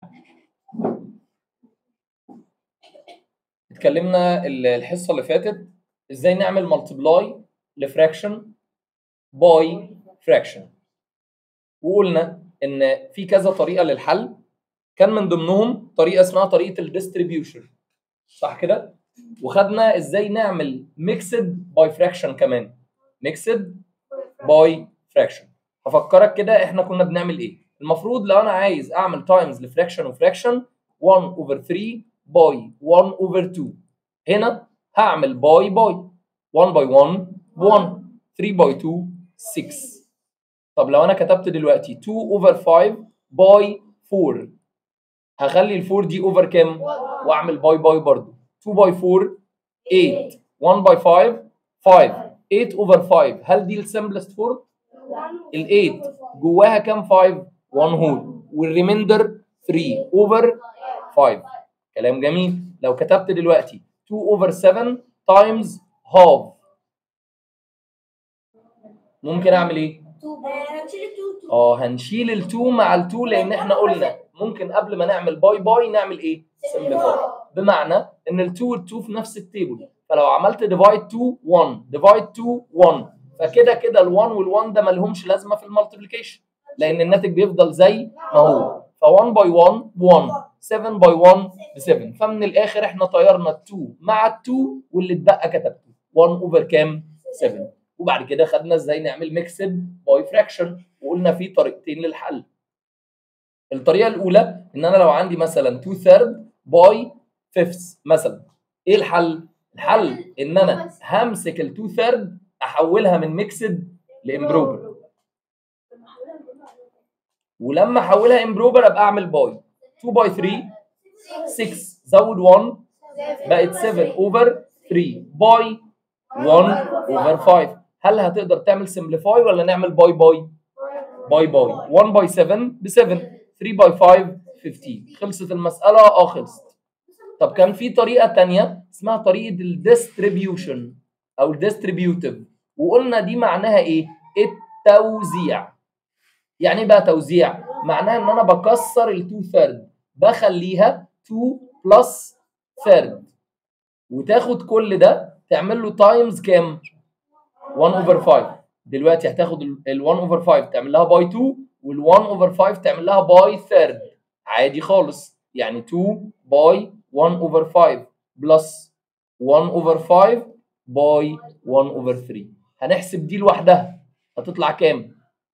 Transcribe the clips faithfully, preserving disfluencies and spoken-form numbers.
اتكلمنا الحصه اللي فاتت ازاي نعمل مالتبلاي لفراكشن باي فراكشن، وقلنا ان في كذا طريقه للحل، كان من ضمنهم طريقه اسمها طريقه الديستريبيوشن، صح كده؟ وخدنا ازاي نعمل ميكسد باي فراكشن كمان، ميكسد باي فراكشن. هفكرك كده احنا كنا بنعمل ايه. المفروض لو انا عايز اعمل تايمز لفراكشن وفراكشن واحد اوفر ثلاثة باي واحد اوفر اتنين، هنا هعمل باي باي واحد باي واحد واحد، ثلاثة باي اتنين ستة. طب لو انا كتبت دلوقتي اتنين اوفر خمسة باي اربعة، هخلي ال اربعة دي اوفر كام؟ واعمل باي باي برضه اتنين باي اربعة تمانية، واحد باي خمسة خمسة، تمانية اوفر خمسة. هل دي السمبلست فورم؟ ال تمانية جواها كام خمسة؟ واحد هول، والريميندر ثلاثة اوفر خمسة. كلام جميل. لو كتبت دلوقتي اتنين اوفر سبعة تايمز هاف، ممكن اعمل ايه؟ اه هنشيل ال اتنين مع ال اتنين، لان احنا قلنا ممكن قبل ما نعمل باي باي نعمل ايه؟ سمبليفاي. بمعنى ان ال اتنين وال اتنين في نفس التيبل، فلو عملت ديفايد اتنين واحد ديفايد اتنين واحد، فكده كده ال واحد وال واحد ده ما لهمش لازمه في المالتيبيكيشن، لان الناتج بيفضل زي ما هو. ف واحد باي واحد واحد، سبعة باي واحد ب سبعة. فمن الاخر احنا طيرنا ال اتنين مع ال اتنين، واللي اتبقى كتبته واحد اوفر كام؟ سبعة. وبعد كده خدنا ازاي نعمل ميكسد باي فراكشن، وقلنا في طريقتين للحل. الطريقه الاولى ان انا لو عندي مثلا اتنين ثيرد باي خمسة مثلا، ايه الحل؟ الحل ان انا همسك ال اتنين ثيرد احولها من ميكسد لامبروبر، ولما احولها امبروبر ابقى اعمل باي اتنين باي تلاتة ستة، زود واحد بقت سبعة اوفر تلاتة باي واحد اوفر خمسة. هل هتقدر تعمل سمبليفاي ولا نعمل باي باي؟ باي باي. واحد باي سبعة ب سبعة، تلاتة باي خمسة خمستاشر. خلصت المساله؟ اه خلصت. طب كان في طريقه ثانيه اسمها طريقه الديستريبيوشن او الديستريبيوتيف، وقلنا دي معناها ايه؟ التوزيع. يعني ايه بقى توزيع؟ معناها ان انا بكسر ال اتنين ثيرد، بخليها اتنين بلس ثيرد، وتاخد كل ده تعمل له تايمز كام؟ واحد اوفر خمسة. دلوقتي هتاخد ال واحد اوفر خمسة تعمل لها باي اتنين، وال واحد اوفر خمسة تعمل لها باي ثيرد، عادي خالص. يعني اتنين باي واحد اوفر خمسة بلس واحد اوفر خمسة باي واحد اوفر تلاتة. هنحسب دي لوحدها هتطلع كام؟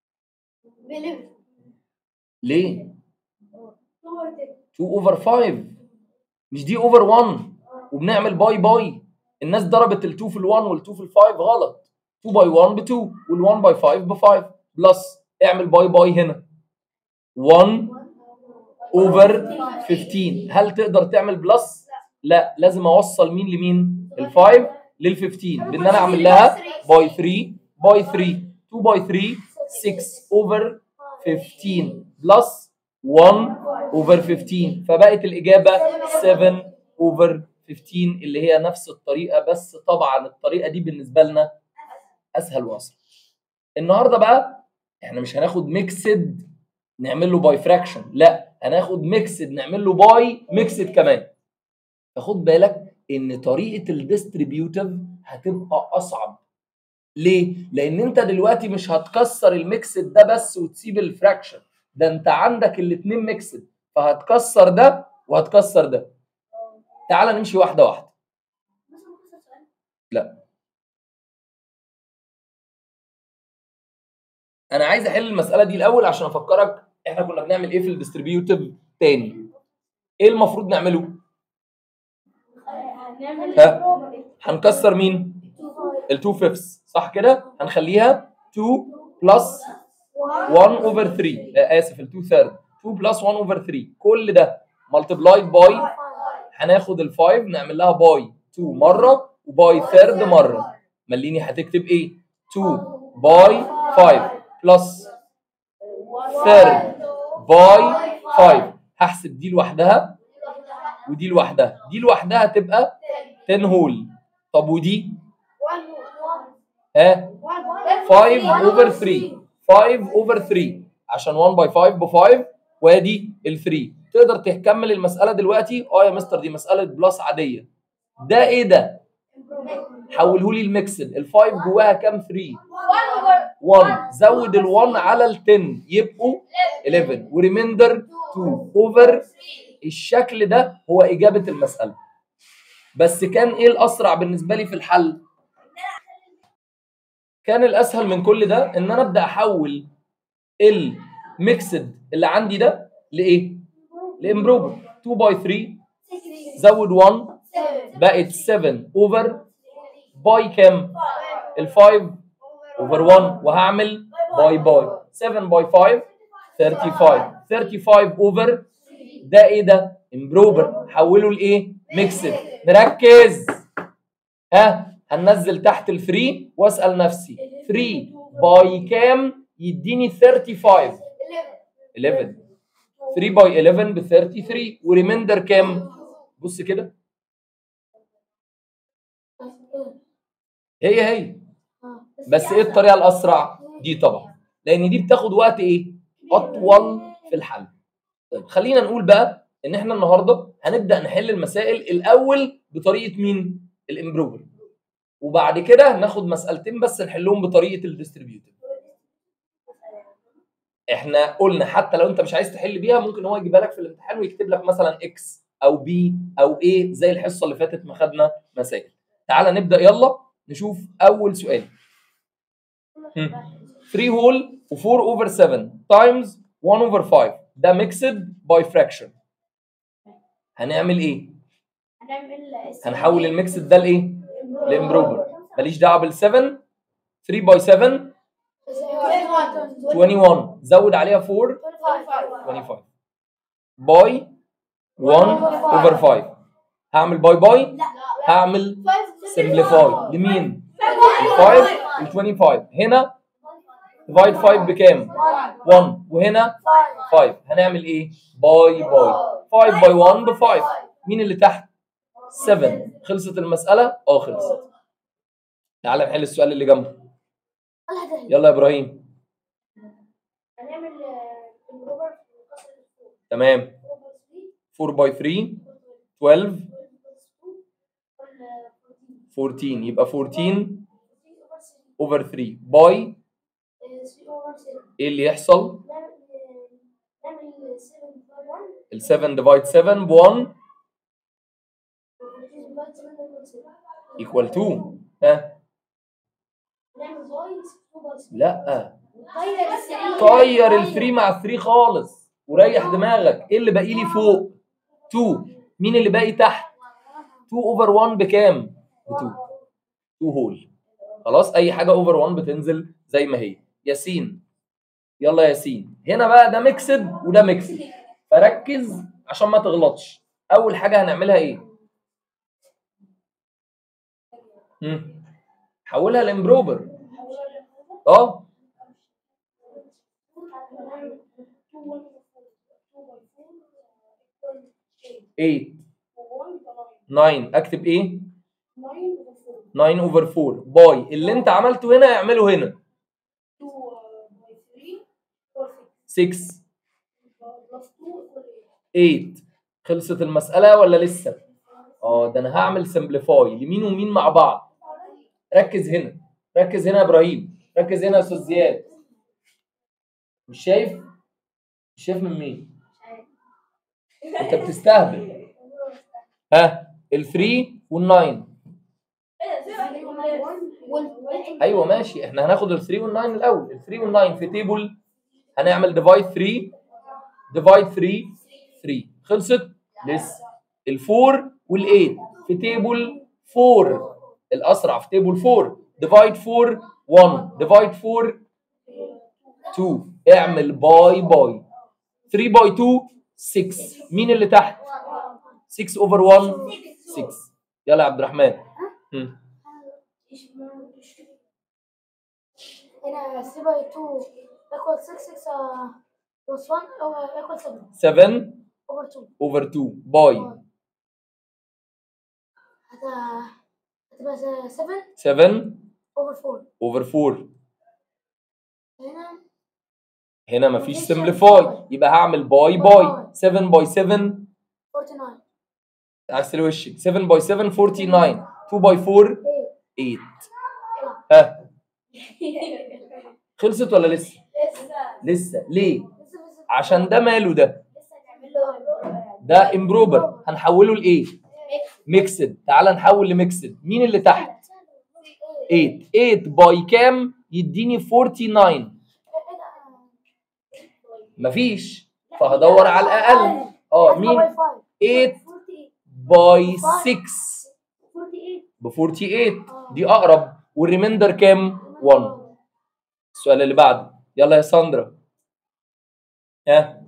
ليه؟ اتنين اوفر خمسة، مش دي اوفر واحد، وبنعمل باي باي. الناس ضربت ال اتنين في ال واحد وال اتنين في ال خمسة غلط. اتنين باي واحد ب اتنين، وال واحد باي خمسة ب خمسة، بلس اعمل باي باي هنا واحد اوفر خمستاشر. هل تقدر تعمل بلس؟ لا، لازم اوصل مين لمين؟ ال خمسة لل خمستاشر، بان انا اعمل لها باي تلاتة باي تلاتة، اتنين باي تلاتة ستة اوفر خمستاشر بلس واحد اوفر خمستاشر، فبقت الاجابه سبعة اوفر خمستاشر، اللي هي نفس الطريقه، بس طبعا الطريقه دي بالنسبه لنا اسهل واسرع. النهارده بقى احنا مش هناخد ميكسد نعمل له باي فراكشن، لا هناخد ميكسد نعمل له باي ميكسد كمان. فخد بالك ان طريقه الديستريبيوتيف هتبقى اصعب. ليه؟ لان انت دلوقتي مش هتكسر الميكسد ده بس وتسيب الفراكشن، ده انت عندك الاثنين ميكسد، فهتكسر ده وهتكسر ده. تعال نمشي واحده واحده. لا، انا عايز احل المساله دي الاول عشان افكرك احنا كنا بنعمل ايه في الديستريبيوتيف تاني. ايه المفروض نعمله؟ ها، هنكسر مين؟ ال اتنين فيفثs، صح كده؟ هنخليها اتنين بلس واحد اوفر تلاتة، آه اسف ال اتنين ثيرد، اتنين بلس واحد اوفر تلاتة، كل ده ملتبلايد باي. هناخد ال خمسة نعمل لها باي اتنين مره وباي ثيرد مره. مليني هتكتب ايه؟ اتنين باي خمسة بلس ثيرد باي خمسة. هحسب دي لوحدها ودي لوحدها، دي لوحدها تبقى عشرة هول. طب ودي ها خمسة اوفر تلاتة، خمسة اوفر تلاتة، عشان واحد باي خمسة ب خمسة، وادي ال تلاتة تقدر تكمل المساله دلوقتي؟ اه يا مستر دي مساله بلس عاديه. ده ايه ده؟ حوله لي الميكسد. الفايف جواها كام؟ ثري. واحد. زود ال1 على ال10 يبقوا إحداشر وريميندر تو اوفر. الشكل ده هو اجابه المساله. بس كان ايه الاسرع بالنسبه لي في الحل؟ كان الاسهل من كل ده ان انا ابدا احول الميكسد اللي عندي ده لايه؟ لامبروفر. اتنين باي ثري زود واحد بقت سبعة اوفر باي كام؟ ال5 اوفر واحد وهعمل باي باي سبعة باي خمسة خمسة وثلاثين. خمسة وثلاثين اوفر ده ايه ده؟ امبروفر. حوله لايه؟ ميكسد. نركز. ها هننزل تحت الفري واسال نفسي ثري باي كام يديني خمسة وثلاثين؟ إحداشر. ثري باي إحداشر ب ثلاثة وثلاثين وريميندر كام؟ بص كده هي هي. بس ايه الطريقه الاسرع؟ دي طبعا، لان دي بتاخد وقت ايه؟ اطول في الحل. طيب خلينا نقول بقى ان احنا النهارده هنبدا نحل المسائل الاول بطريقه مين؟ الامبروفر. وبعد كده ناخد مسألتين بس نحلهم بطريقه الديستريبيوتيف. احنا قلنا حتى لو انت مش عايز تحل بيها ممكن هو يجيبها لك في الامتحان ويكتب لك مثلا اكس او بي او ايه زي الحصه اللي فاتت ما خدنا مسائل. تعالى نبدا يلا نشوف اول سؤال. ثري هول و4 اوفر سبعة تايمز واحد اوفر خمسة ده ميكسد باي فراكشن. هنعمل ايه؟ هنحول الميكسد ده لايه؟ لامبروفر. ماليش دعوه بال سبعة. ثري باي سبعة واحد وعشرين زود عليها أربعة خمسة وعشرين باي واحد اوفر خمسة. هعمل باي باي هعمل سمبليفاي لمين؟ ال خمسة وال خمسة وعشرين. هنا ديفايد خمسة بكام؟ واحد وهنا خمسة. هنعمل ايه؟ باي باي خمسة باي واحد ب خمسة. مين اللي تحت؟ سبعة. خلصت المساله؟ اه خلصت. تعال نحل السؤال اللي جنبه. يلا يا ابراهيم. تمام. أربعة باي ثري اثناشر أربعتاشر يبقى أربعتاشر اوفر ثري باي ايه اللي يحصل؟ ال سبعة ديفايد سبعة ب واحد ايكوال اتنين. ها لا طير ال ثري مع ثري خالص وريح دماغك. ايه اللي باقي لي فوق؟ اتنين. مين اللي باقي تحت؟ اتنين اوفر واحد بكام؟ ب اتنين. اتنين هول. خلاص اي حاجه اوفر واحد بتنزل زي ما هي. ياسين يلا ياسين. هنا بقى ده ميكسد وده ميكسد فركز عشان ما تغلطش. اول حاجه هنعملها ايه؟ امم حولها لامبروفر. اه تمانية تسعة اكتب ايه؟ تسعة اوفر أربعة باي اللي انت عملته هنا اعمله هنا ستة تمانية. خلصت المسألة ولا لسه؟ اه ده انا هعمل سمبليفاي لمين ومين مع بعض. ركز هنا ركز هنا يا ابراهيم. ركز هنا يا استاذ زياد. مش شايف؟ مش شايف من مين؟ انت بتستهبل. ها ال ثري وال تسعة. ايوه ماشي احنا هناخد ال ثري وال تسعة الاول. ال ثري وال تسعة في تيبل هنعمل ديفايد ثري ديفايد ثري ثري. خلصت؟ لسه. ال فور وال تمانية في تيبل فور. الاسرع في تيبل فور ديفايد فور واحد ديفايد فور اتنين. اعمل باي باي ثري باي اتنين ستة. مين اللي تحت؟ ستة اوفر واحد ستة. يلا يا عبد الرحمن. هم. هنا ثري باي اتنين equal ستة ستة plus واحد equal سبعة. سبعة over اتنين اوفر اتنين باي هت- هتبقى سبعة سبعة over أربعة. اوفر أربعة. هنا هنا مفيش سمبليفاي، يبقى هعمل باي باي. سبعة باي سبعة تسعة وأربعين. عكس الوش. سبعة باي سبعة تسعة وأربعين. اتنين باي أربعة تمانية. ها خلصت ولا لسه؟ لسه. ليه؟ عشان ده ماله ده؟ ده امبروبر، هنحوله لايه؟ ميكسد. تعال نحول لميكسد. مين اللي تحت؟ تمانية. تمانية باي كام يديني تسعة وأربعين؟ مفيش، فهدور على الاقل. اه مين؟ تمانية باي ستة ب تمانية وأربعين، دي اقرب. والريميندر كام؟ واحد. السؤال اللي بعده، يلا يا ساندرا. ها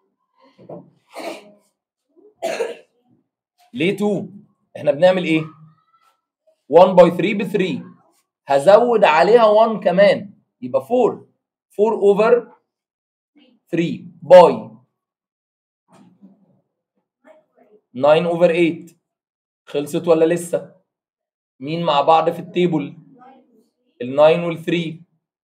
ليه اتنين؟ احنا بنعمل ايه؟ واحد باي تلاتة ب تلاتة، هزود عليها واحد كمان يبقى أربعة. أربعة اوفر تلاتة باي تسعة اوفر تمانية. خلصت ولا لسه؟ مين مع بعض في التيبل؟ ال تسعة وال تلاتة.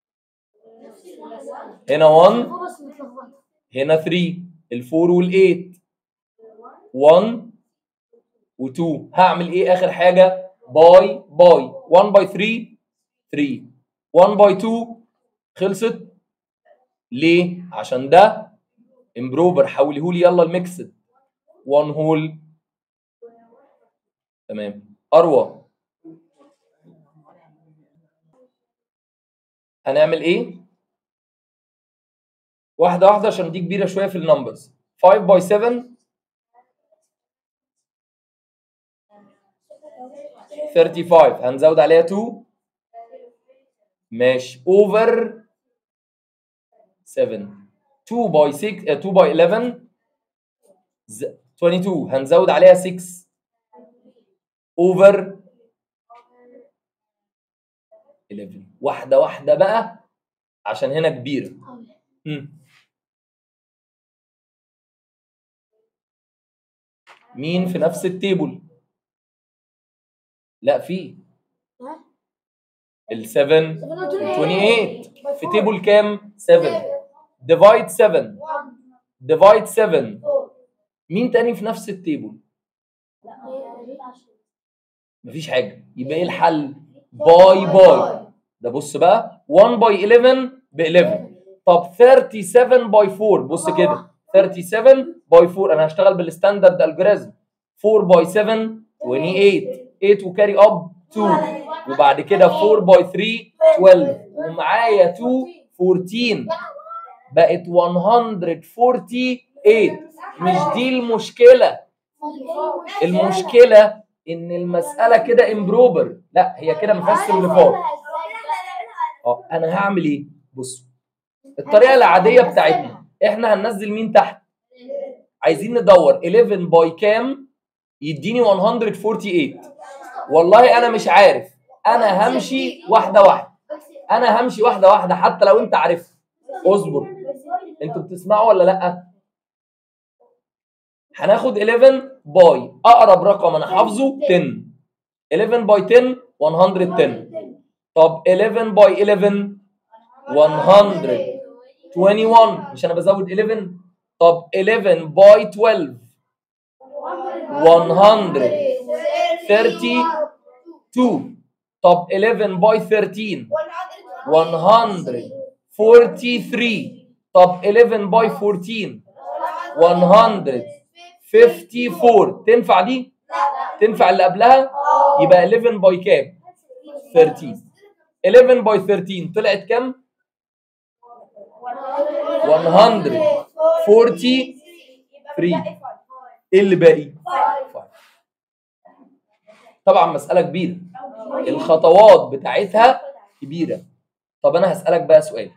هنا واحد، هنا تلاتة. ال أربعة وال تمانية واحد و اتنين. هعمل ايه اخر حاجه؟ باي باي. واحد باي تلاتة تلاتة. واحد باي اتنين. خلصت. ليه؟ عشان ده امبروفر. حوليه لي يلا الميكسد. واحد هول. تمام. اروى هنعمل ايه؟ واحده واحده عشان دي كبيره شويه في النمبرز. خمسة باي سبعة خمسة وثلاثين. هنزود عليها اتنين. ماشي. اوفر سبعة. اتنين باي ستة اتنين باي حداشر اتنين وعشرين. هنزود عليها ستة. اوفر حداشر. واحده واحده بقى عشان هنا كبيره. مم. مين في نفس التيبل؟ لا في ال سبعة ال ثمانية وعشرين في تيبل كام؟ سبعة. ديفايد سبعة. ديفايد سبعة. مين تاني في نفس التيبل؟ مفيش حاجه. يبقى ايه الحل؟ باي باي. ده بص بقى، واحد باي حداشر ب حداشر. طب سبعة وتلاتين باي أربعة. بص كده، سبعة وتلاتين باي أربعة. انا هشتغل بالستاندرد الجوريزم. أربعة باي سبعة ثمانية وعشرين. تمانية وكاري اب اتنين. وبعد كده أربعة باي تلاتة اتناشر. ومعايا اتنين أربعتاشر. بقت مية وأربعة وأربعين. مش دي المشكله. المشكله ان المساله كده امبروبر. لا هي كده ما فيهاش سمبليفاي. اه انا هعمل ايه؟ بصوا الطريقه العاديه بتاعتنا، احنا هننزل مين تحت؟ عايزين ندور حداشر باي كام يديني مية وأربعة وأربعين. والله انا مش عارف. انا همشي واحده واحده. انا همشي واحده واحده حتى لو انت عارفها. اصبر. انتوا بتسمعوا ولا لا؟ هناخد حداشر باي اقرب رقم انا حافظه عشرة. حداشر باي عشرة مية وعشرة. طب حداشر باي حداشر مية وواحد وعشرين. مش انا بزود حداشر؟ طب حداشر باي اتناشر مية وتلاتة وتلاتين. طب حداشر باي تلتاشر مية وتلاتة وتلاتين. طب حداشر باي أربعتاشر مية وخمسة وأربعين. تنفع دي؟ تنفع اللي قبلها؟ يبقى حداشر باي كام؟ تلتاشر. حداشر باي تلتاشر طلعت كام؟ مية وتلاتة واربعين. ايه اللي باقي؟ خمسة. طبعا مسألة كبيرة، الخطوات بتاعتها كبيرة. طب انا هسألك بقى سؤال.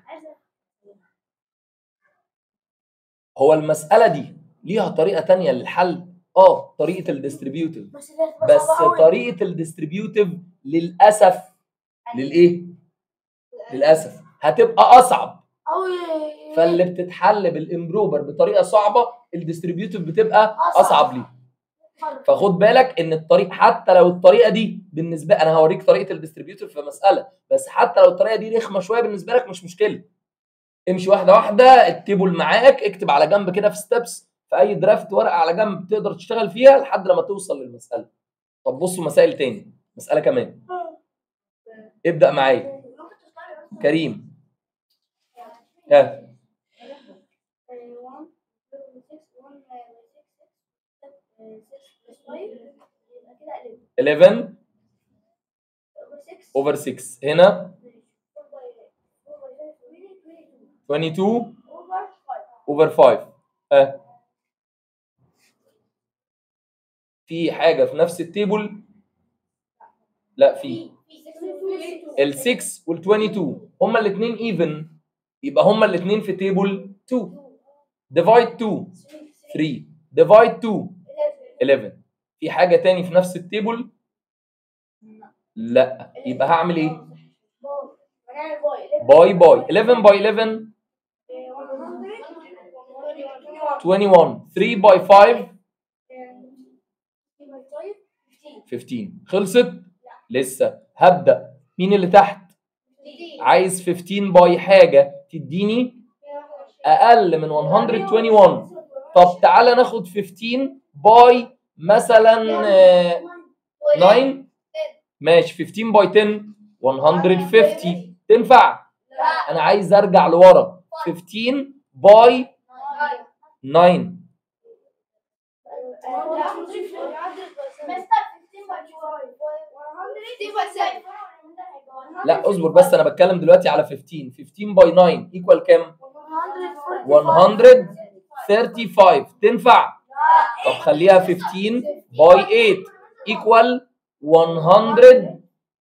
هو المسألة دي ليها طريقة تانية للحل؟ اه طريقة الديستريبيوتيف. بس طريقة الديستريبيوتيف للأسف للإيه؟ للأسف هتبقى أصعب. فاللي بتتحل بالإمبروبر بطريقة صعبة الديستريبيوتيف بتبقى أصعب ليه. فخد بالك ان الطريق، حتى لو الطريقه دي بالنسبه، انا هوريك طريقه الديستريبيوتيف في مساله، بس حتى لو الطريقه دي رخمه شويه بالنسبه لك مش مشكله. امشي واحده واحده، التيبل معاك، اكتب على جنب كده في ستيبس في اي درافت ورقه على جنب تقدر تشتغل فيها لحد لما توصل للمساله. طب بصوا مسائل تاني، مساله كمان. ابدا معايا كريم. ها eleven over six. هنا twenty-two over five. ها في حاجه في نفس التيبل؟ لا في. ال six وال twenty-two هما الاثنين ايفن، يبقى هما الاثنين في تيبل two. divide two three، divide two eleven. في حاجه تاني في نفس التيبل؟ لا. يبقى هعمل ايه؟ باي باي. eleven by eleven twenty-one. three by five fifteen. خلصت؟ لسه. هبدأ. مين اللي تحت؟ عايز fifteen باي حاجة تديني أقل من one hundred twenty-one. طب تعالى ناخد fifteen باي مثلا nine. ماشي. fifteen باي ten one hundred fifty. تنفع؟ أنا عايز أرجع لورا. fifteen باي nine. لا اصبر بس، انا بتكلم دلوقتي على fifteen. fifteen باي nine ايكوال كام؟ one hundred thirty-five. تنفع؟ طب خليها fifteen باي eight ايكوال one hundred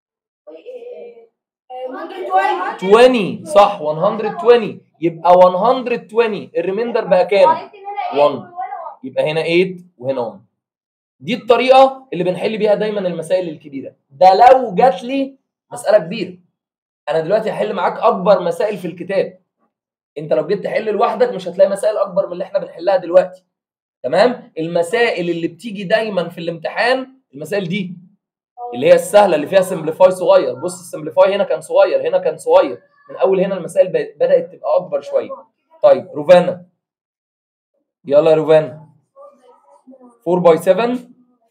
twenty. صح one hundred twenty. يبقى one hundred twenty الريميندر بقى كام؟ one. يبقى هنا eight وهنا one. دي الطريقه اللي بنحل بيها دايما المسائل الكبيره. ده لو جات لي مساله كبيره. انا دلوقتي هحل معاك اكبر مسائل في الكتاب. انت لو جيت تحل لوحدك مش هتلاقي مسائل اكبر من اللي احنا بنحلها دلوقتي. تمام؟ المسائل اللي بتيجي دايما في الامتحان المسائل دي اللي هي السهله اللي فيها سمبليفاي صغير. بص السمبليفاي هنا كان صغير، هنا كان صغير. من اول هنا المسائل بدات تبقى اكبر شويه. طيب روفانا، يلا يا روفانا. four by seven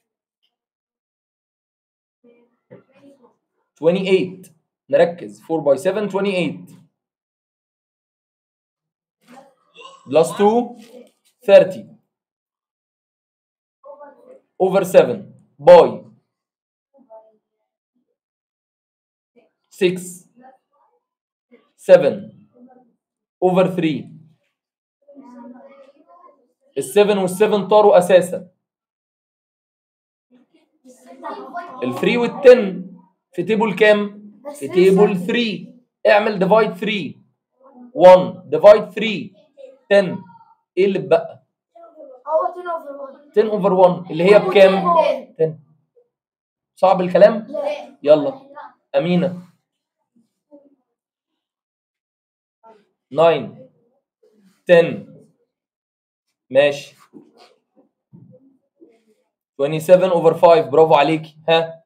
twenty-eight. نركز. four by seven twenty-eight plus two thirty over seven by six seven over three. السبن والسبن طاروا اساسا. الثري والتن في تيبل كام؟ في تيبل ثري. اعمل ديفايد ثري. one ديفايد ثري ten. ايه اللي اتبقى؟ ten over one اللي هي بكام؟ ten. صعب الكلام؟ يلا أمينة. nine ten. ماشي. twenty-seven over five. برافو عليكي. ها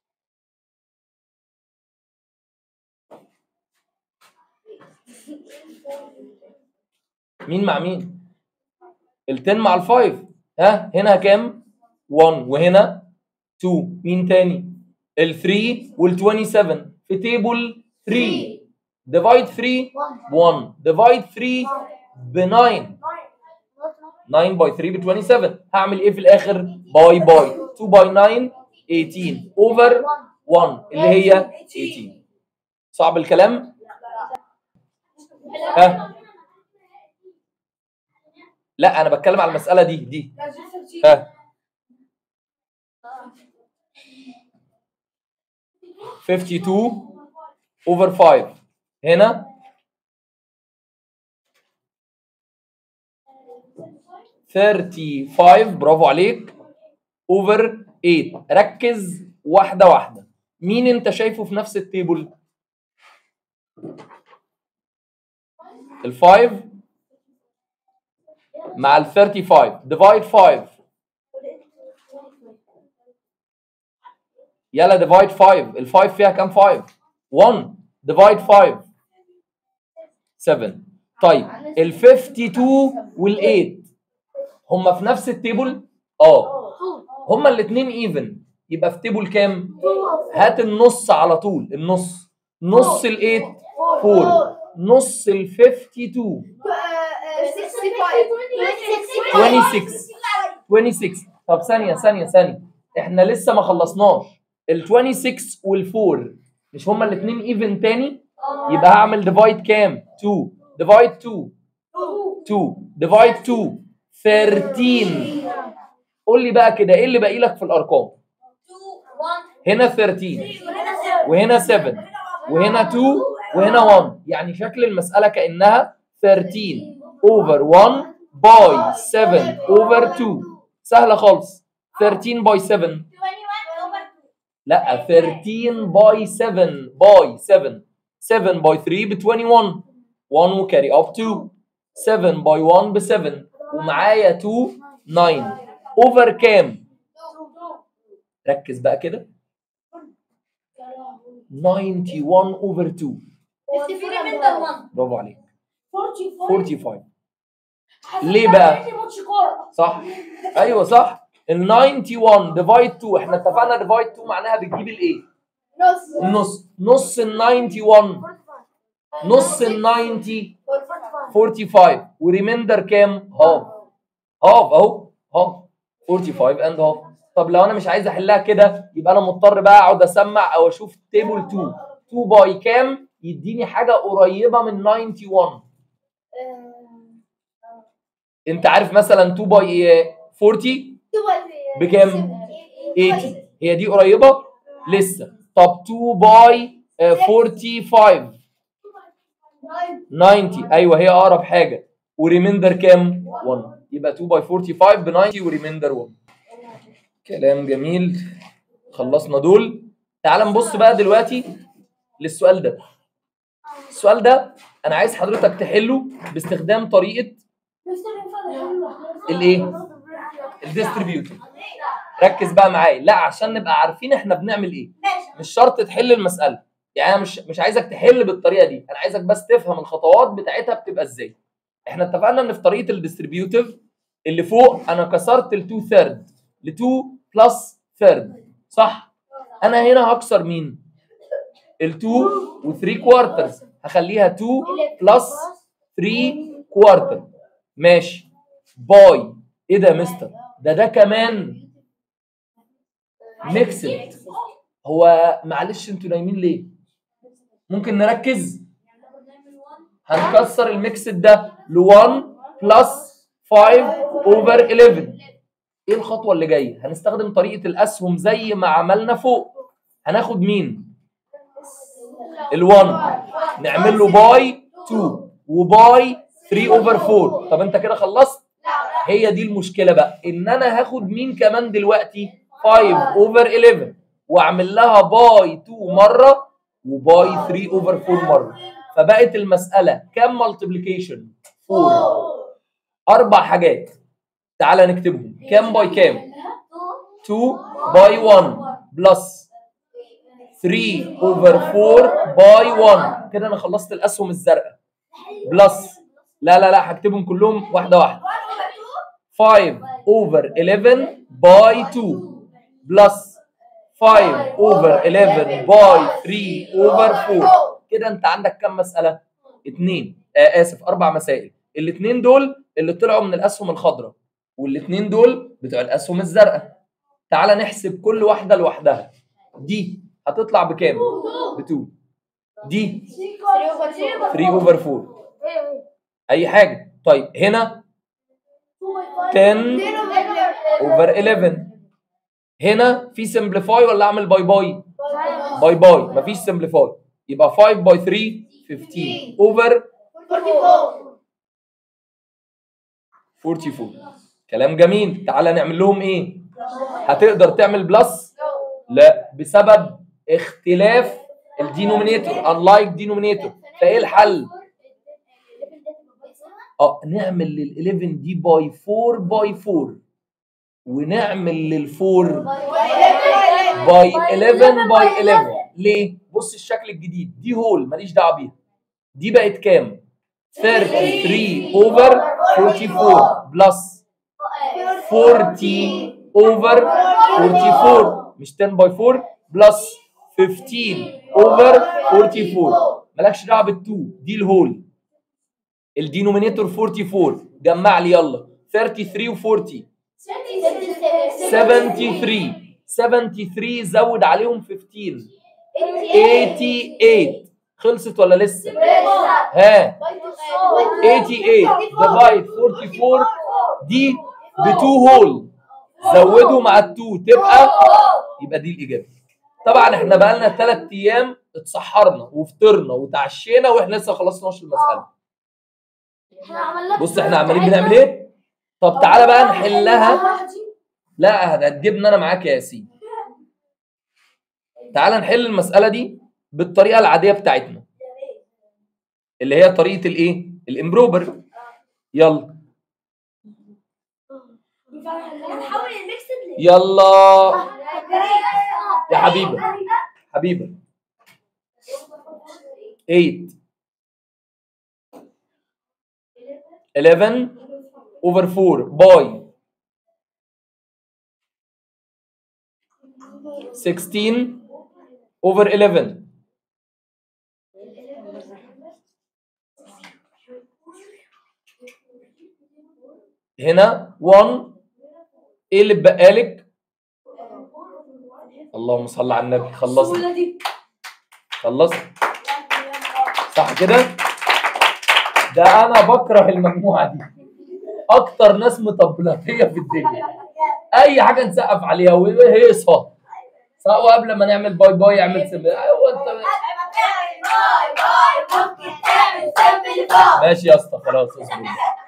مين مع مين؟ ال ten مع ال five. ها هنا كام؟ one وهنا two. مين تاني؟ ال three وال twenty-seven في تيبل three. divide three one. divide three ب nine. nine by three ب twenty-seven. هعمل ايه في الاخر؟ باي باي. two by nine eighteen over one اللي هي eighteen. صعب الكلام؟ ها لا انا بتكلم على المساله دي دي. ها fifty-two over five. هنا thirty-five. برافو عليك. over eight. ركز واحده واحده. مين انت شايفه في نفس التيبل؟ ال five مع ال thirty-five. divide five. يلا divide five. ال five فيها كام five؟ one. divide five seven. طيب ال خمسة وخمسين وال ثمانية هما في نفس التيبل؟ اه هما الاثنين ايفن، يبقى في تيبل كام؟ هات النص على طول، النص نص ال ثمانية أربعة، نص ال خمسة وخمسين ستة وعشرين. طب ثانية ثانية ثانية، احنا لسه ما خلصناش. ال ستة وعشرين وال أربعة مش هما الاثنين ايفن تاني؟ يبقى هعمل ديفايد كام؟ اتنين ديفايد اتنين اتنين ديفايد اتنين تلتاشر. قول لي بقى كده ايه اللي باقي لك في الارقام؟ هنا تلتاشر وهنا سبعة وهنا اتنين وهنا واحد، يعني شكل المسألة كأنها تلتاشر over واحد باي سبعة over اتنين. سهلة خالص. تلتاشر باي سبعة، لا تلتاشر باي سبعة باي سبعة، سبعة باي تلاتة ب واحد وعشرين، واحد وكاري اب اتنين، سبعة باي واحد ب سبعة ومعايا اتنين تسعة اوفر كام؟ ركز بقى كده، واحد وتسعين اوفر اتنين. برافو عليك. خمسة وأربعين. ليه بقى؟ صح ايوه صح. ال واحد وتسعين ديفايد اتنين، احنا اتفقنا ديفايد اتنين معناها بتجيب الايه؟ النص. نص ال واحد وتسعين، نص ال تسعين خمسة وأربعين وريميندر كام؟ هاف. هاف اهو، هاف خمسة وأربعين اند هاف. طب لو انا مش عايز احلها كده يبقى انا مضطر بقى اقعد اسمع او اشوف تيبل اتنين. اتنين باي كام يديني حاجه قريبه من واحد وتسعين. انت عارف مثلا اتنين باي أربعين بكام؟ ثمانين. هي دي قريبه لسه. طب اتنين باي خمسة وأربعين تسعين، ايوه هي اقرب حاجه. وريميندر كام؟ واحد. يبقى اتنين باي خمسة وأربعين ب تسعين وريميندر واحد. كلام جميل. خلصنا دول. تعال نبص بقى دلوقتي للسؤال ده. السؤال ده انا عايز حضرتك تحله باستخدام طريقه الايه؟ الديستريبيوتيف. ركز بقى معايا، لا عشان نبقى عارفين احنا بنعمل ايه. مش شرط تحل المساله، يعني انا مش مش عايزك تحل بالطريقه دي، انا عايزك بس تفهم الخطوات بتاعتها بتبقى ازاي. احنا اتفقنا ان في طريقه الديستريبيوتيف اللي فوق انا كسرت ال اتنين ثيرد ل اتنين بلس ثيرد، صح؟ انا هنا هكسر مين؟ ال اتنين و تلاتة كوارترز، هخليها اتنين بلس تلاتة كوارتر. ماشي. باي ايه ده يا مستر؟ ده ده كمان ميكسد. هو معلش انتوا نايمين ليه؟ ممكن نركز. هنكسر الميكسد ده ل واحد بلس خمسة اوفر حداشر. ايه الخطوه اللي جايه؟ هنستخدم طريقه الاسهم زي ما عملنا فوق. هناخد مين؟ ال1 نعمل له باي اتنين وباي تلاتة اوفر اربعة. طب انت كده خلصت؟ هي دي المشكله بقى، ان انا هاخد مين كمان دلوقتي؟ خمسة اوفر حداشر واعمل لها باي اتنين مره وباي تلاتة اوفر اربعة مره. فبقت المساله كام مالتيبليكيشن؟ اربعة. اربع حاجات. تعالى نكتبهم. كام باي كام؟ اتنين باي واحد بلس تلاتة اوفر اربعة باي واحد. كده انا خلصت الاسهم الزرقاء. بلس لا لا لا هكتبهم كلهم واحده واحده. خمسة اوفر حداشر باي اتنين بلس خمسة اوفر حداشر باي تلاتة اوفر اربعة. كده انت عندك كام مساله؟ اتنين. آه اسف اربع مسائل. الاثنين دول اللي طلعوا من الاسهم الخضراء والاثنين دول بتوع الاسهم الزرقاء. تعالى نحسب كل واحده لوحدها. دي هتطلع بكام؟ ب اتنين. دي تلاتة اوفر اربعة. اي حاجه. طيب هنا عشرة اوفر حداشر. هنا في سمبليفاي ولا اعمل باي باي؟ باي باي مفيش سمبليفاي. يبقى خمسة باي تلاتة خمستاشر اوفر اربعة واربعين. كلام جميل. تعالى نعمل لهم ايه؟ هتقدر تعمل بلس؟ لا، بسبب اختلاف الدينومينيتور unlike denominator. فايه الحل؟ اه نعمل لل حداشر دي باي اربعة باي اربعة ونعمل لل اربعة باي حداشر باي حداشر. ليه؟ بص الشكل الجديد. دي هول ماليش دعوه بيها. دي بقت كام؟ thirty-three over forty-four بلس forty over forty-four مش ten by four بلس fifteen over forty-four. مالكش دعوه بالتو، دي الهول. الدينومينيتور forty-four، جمع لي يلا thirty-three و forty seventy-three seventy-three زود عليهم fifteen eighty-eight. خلصت ولا لسه؟ ها eighty-eight divide forty-four دي بتو هول، زودوا مع التو تبقى، يبقى دي الاجابه. طبعا احنا بقى لنا ثلاث ايام اتسحرنا وفطرنا وتعشينا واحنا لسه ما خلصناش المساله. بص احنا عمالين بنعمل ايه؟ طب تعالى بقى نحلها. لا هتجيبني انا معاك يا ياسين. تعالى نحل المساله دي بالطريقه العاديه بتاعتنا اللي هي طريقه الايه؟ الامبروبر. يلا يلا يا حبيبه حبيبه eight eleven over four by sixteen over eleven. هنا one. ايه اللي اتبقى لك؟ اللهم صل على النبي. خلصت خلصت صح كده؟ ده انا بكره المجموعه دي، اكتر ناس مطبلاتيه في الدنيا. اي حاجه نسقف عليها وهيصها صح. وقبل ما نعمل باي باي اعمل سمبل. ايوه انت ماشي يا اسطى خلاص اصبر.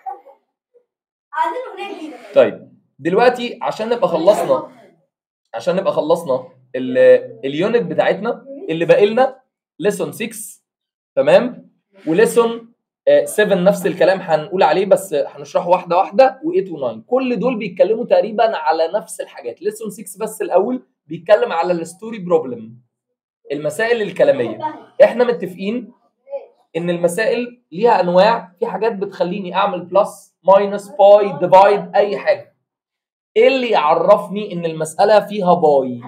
طيب دلوقتي عشان نبقى خلصنا عشان نبقى خلصنا اليونت بتاعتنا اللي باقي لنا ليسون ستة تمام، وليسون سبعة نفس الكلام هنقول عليه بس هنشرحه واحده واحده، و8 و9 كل دول بيتكلموا تقريبا على نفس الحاجات. ليسون ستة بس الاول بيتكلم على الستوري بروبلم، المسائل الكلاميه. احنا متفقين ان المسائل ليها انواع، في حاجات بتخليني اعمل بلس ماينس باي ديفايد اي حاجه. ايه اللي يعرفني ان المساله فيها باي؟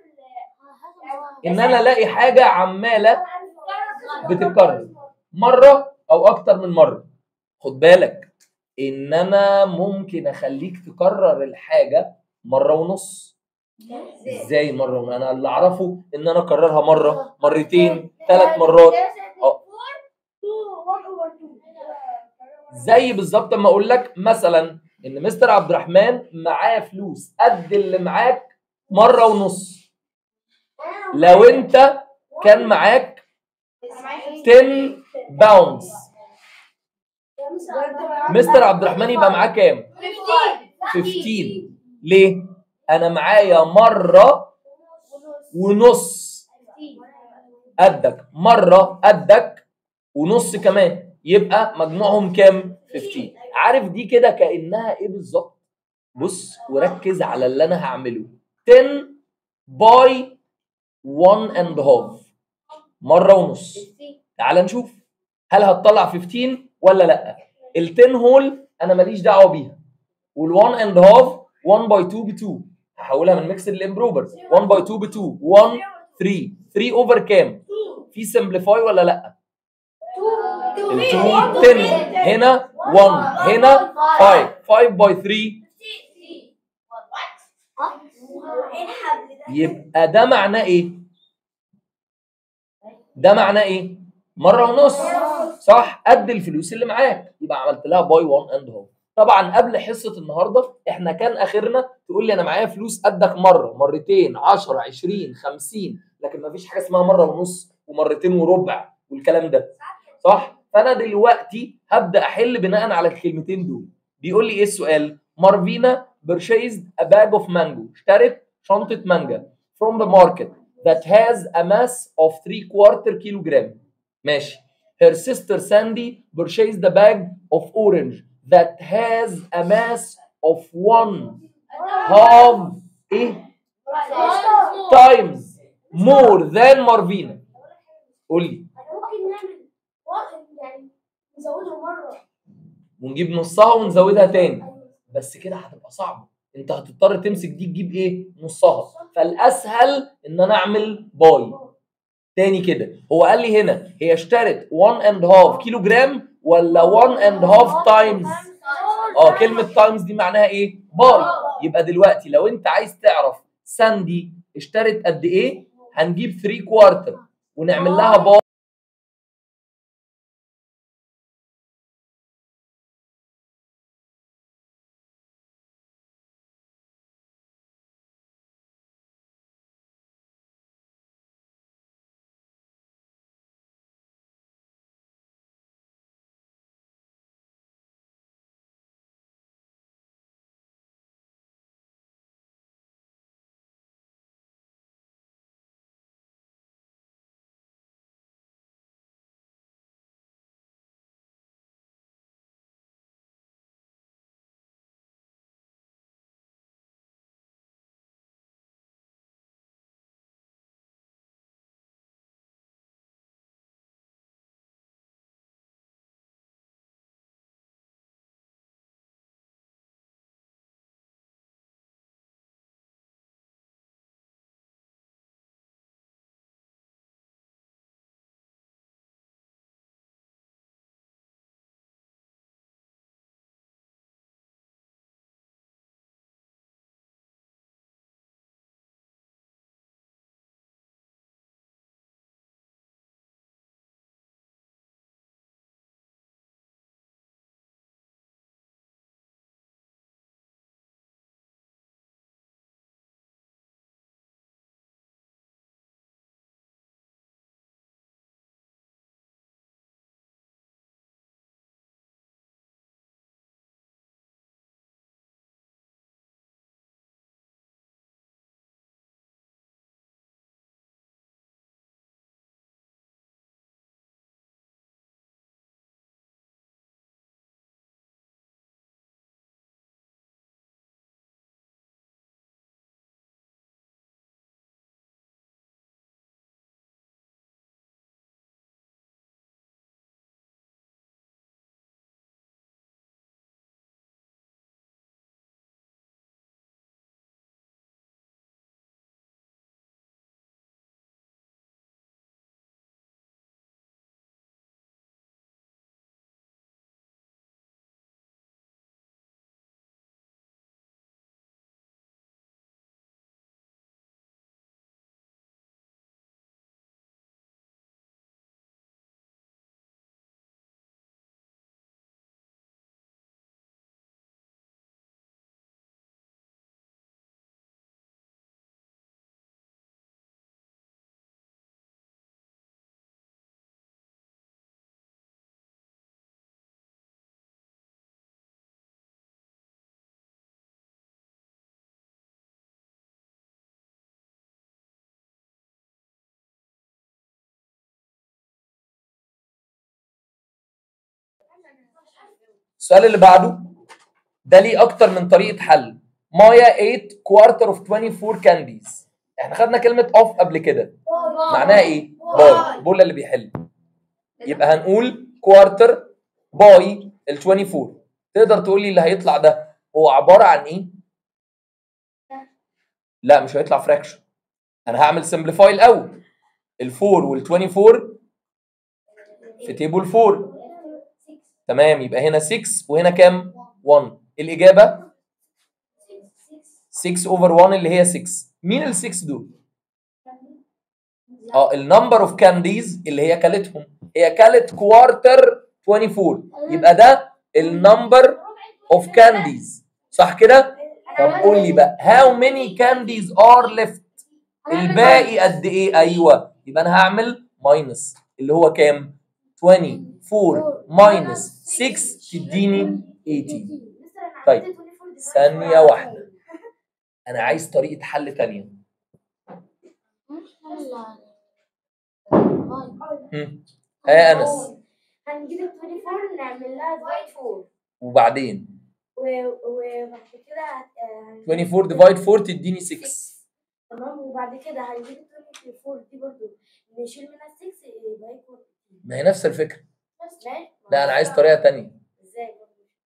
ان انا الاقي حاجه عماله بتتكرر مره او اكتر من مره. خد بالك ان انا ممكن اخليك تكرر الحاجه مره ونص. ازاي مره ونص؟ انا اللي اعرفه ان انا اكررها مره مرتين ثلاث مرات. اه زي بالظبط اما اقول لك مثلا ان مستر عبد الرحمن معاه فلوس قد اللي معاك مره ونص. لو انت كان معاك عشرة باوندز مستر عبد الرحمن يبقى معاه كام؟ خمستاشر. ليه؟ انا معايا مره ونص قدك، مره قدك ونص كمان، يبقى مجموعهم كام؟ خمستاشر. عارف دي كده كانها ايه بالظبط؟ بص وركز على اللي انا هعمله. عشرة باي واحد اند هاف مره ونص. تعال نشوف هل هتطلع خمستاشر ولا لا. ال عشرة هول انا ماليش دعوه بيها، وال واحد اند هاف واحد باي اتنين ب اتنين هحولها من ميكس لامبروفر. واحد باي اتنين ب اتنين واحد ثلاثة ثلاثة اوفر كام؟ في سمبليفاي ولا لا؟ ال اتنين عشرة هنا واحد هنا خمسة خمسة باي ثلاثة يبقى ده معناه ايه؟ ده معناه ايه؟ مره ونص صح؟ قد الفلوس اللي معاك، يبقى عملت لها باي واحد اند هاف. طبعا قبل حصه النهارده احنا كان اخرنا تقول لي انا معايا فلوس قدك مره مرتين عشرة عشرين خمسين، لكن ما فيش حاجه اسمها مره ونص ومرتين وربع والكلام ده صح؟ فانا دلوقتي هبدا احل بناء على الكلمتين دول. بيقول لي ايه السؤال؟ مارفينا purchased a bag of mango. اشترت شنطه مانجا from the market that has a mass of three quarter kilogram. ماشي. Her sister Sandy purchased a bag of orange that has a mass of one half ايه؟ times more than Marvina. قول لي. ممكن نعمل يعني نزودهم مره ونجيب نصها ونزودها تاني، بس كده هتبقى صعبه، انت هتضطر تمسك دي تجيب ايه؟ نصها. فالاسهل ان انا اعمل باي. تاني كده هو قال لي هنا هي اشترت واحد اند هاف كيلو جرام ولا واحد اند هاف تايمز؟ اه كلمه تايمز دي معناها ايه؟ باي. يبقى دلوقتي لو انت عايز تعرف ساندي اشترت قد ايه، هنجيب ثلاثة كوارتر ونعمل لها باي. السؤال اللي بعده ده ليه اكتر من طريقه حل. مايا ثمانية كوارتر اوف أربعة وعشرين كانديز. احنا خدنا كلمه اوف قبل كده، معناها ايه؟ باي. بولا اللي بيحل. يبقى هنقول كوارتر باي ال أربعة وعشرين. تقدر تقول لي اللي هيطلع ده هو عباره عن ايه؟ لا مش هيطلع فراكشن، انا هعمل سمبليفاي الاول. ال أربعة وال أربعة وعشرين في تيبل أربعة، تمام. يبقى هنا ستة وهنا كام؟ واحد. الاجابه ستة اوفر واحد اللي هي ستة. مين ال ستة دول؟ اه النمبر اوف كانديز اللي هي كلتهم، هي كلت كوارتر أربعة وعشرين، يبقى ده النمبر اوف كانديز، صح كده؟ طب قول لي بقى هاو ماني كانديز ار ليفت؟ الباقي قد ايه؟ ايوه، يبقى انا هعمل ماينس اللي هو كام؟ أربعة وعشرين ماينس ستة تديني ثمانية. طيب ثانية واحدة، أنا عايز طريقة حل تانية. هم. ها يا أنس؟ هنجيب ال أربعة وعشرين نعمل لها ديفايد أربعة، وبعدين وبعد كده أربعة وعشرين ديفايد أربعة تديني ستة. تمام. وبعد كده هنجيب ال أربعة وعشرين دي برضه نشيل منها ستة يبقى يكون. ما هي نفس الفكرة. لا أنا عايز طريقة تانية. ازاي؟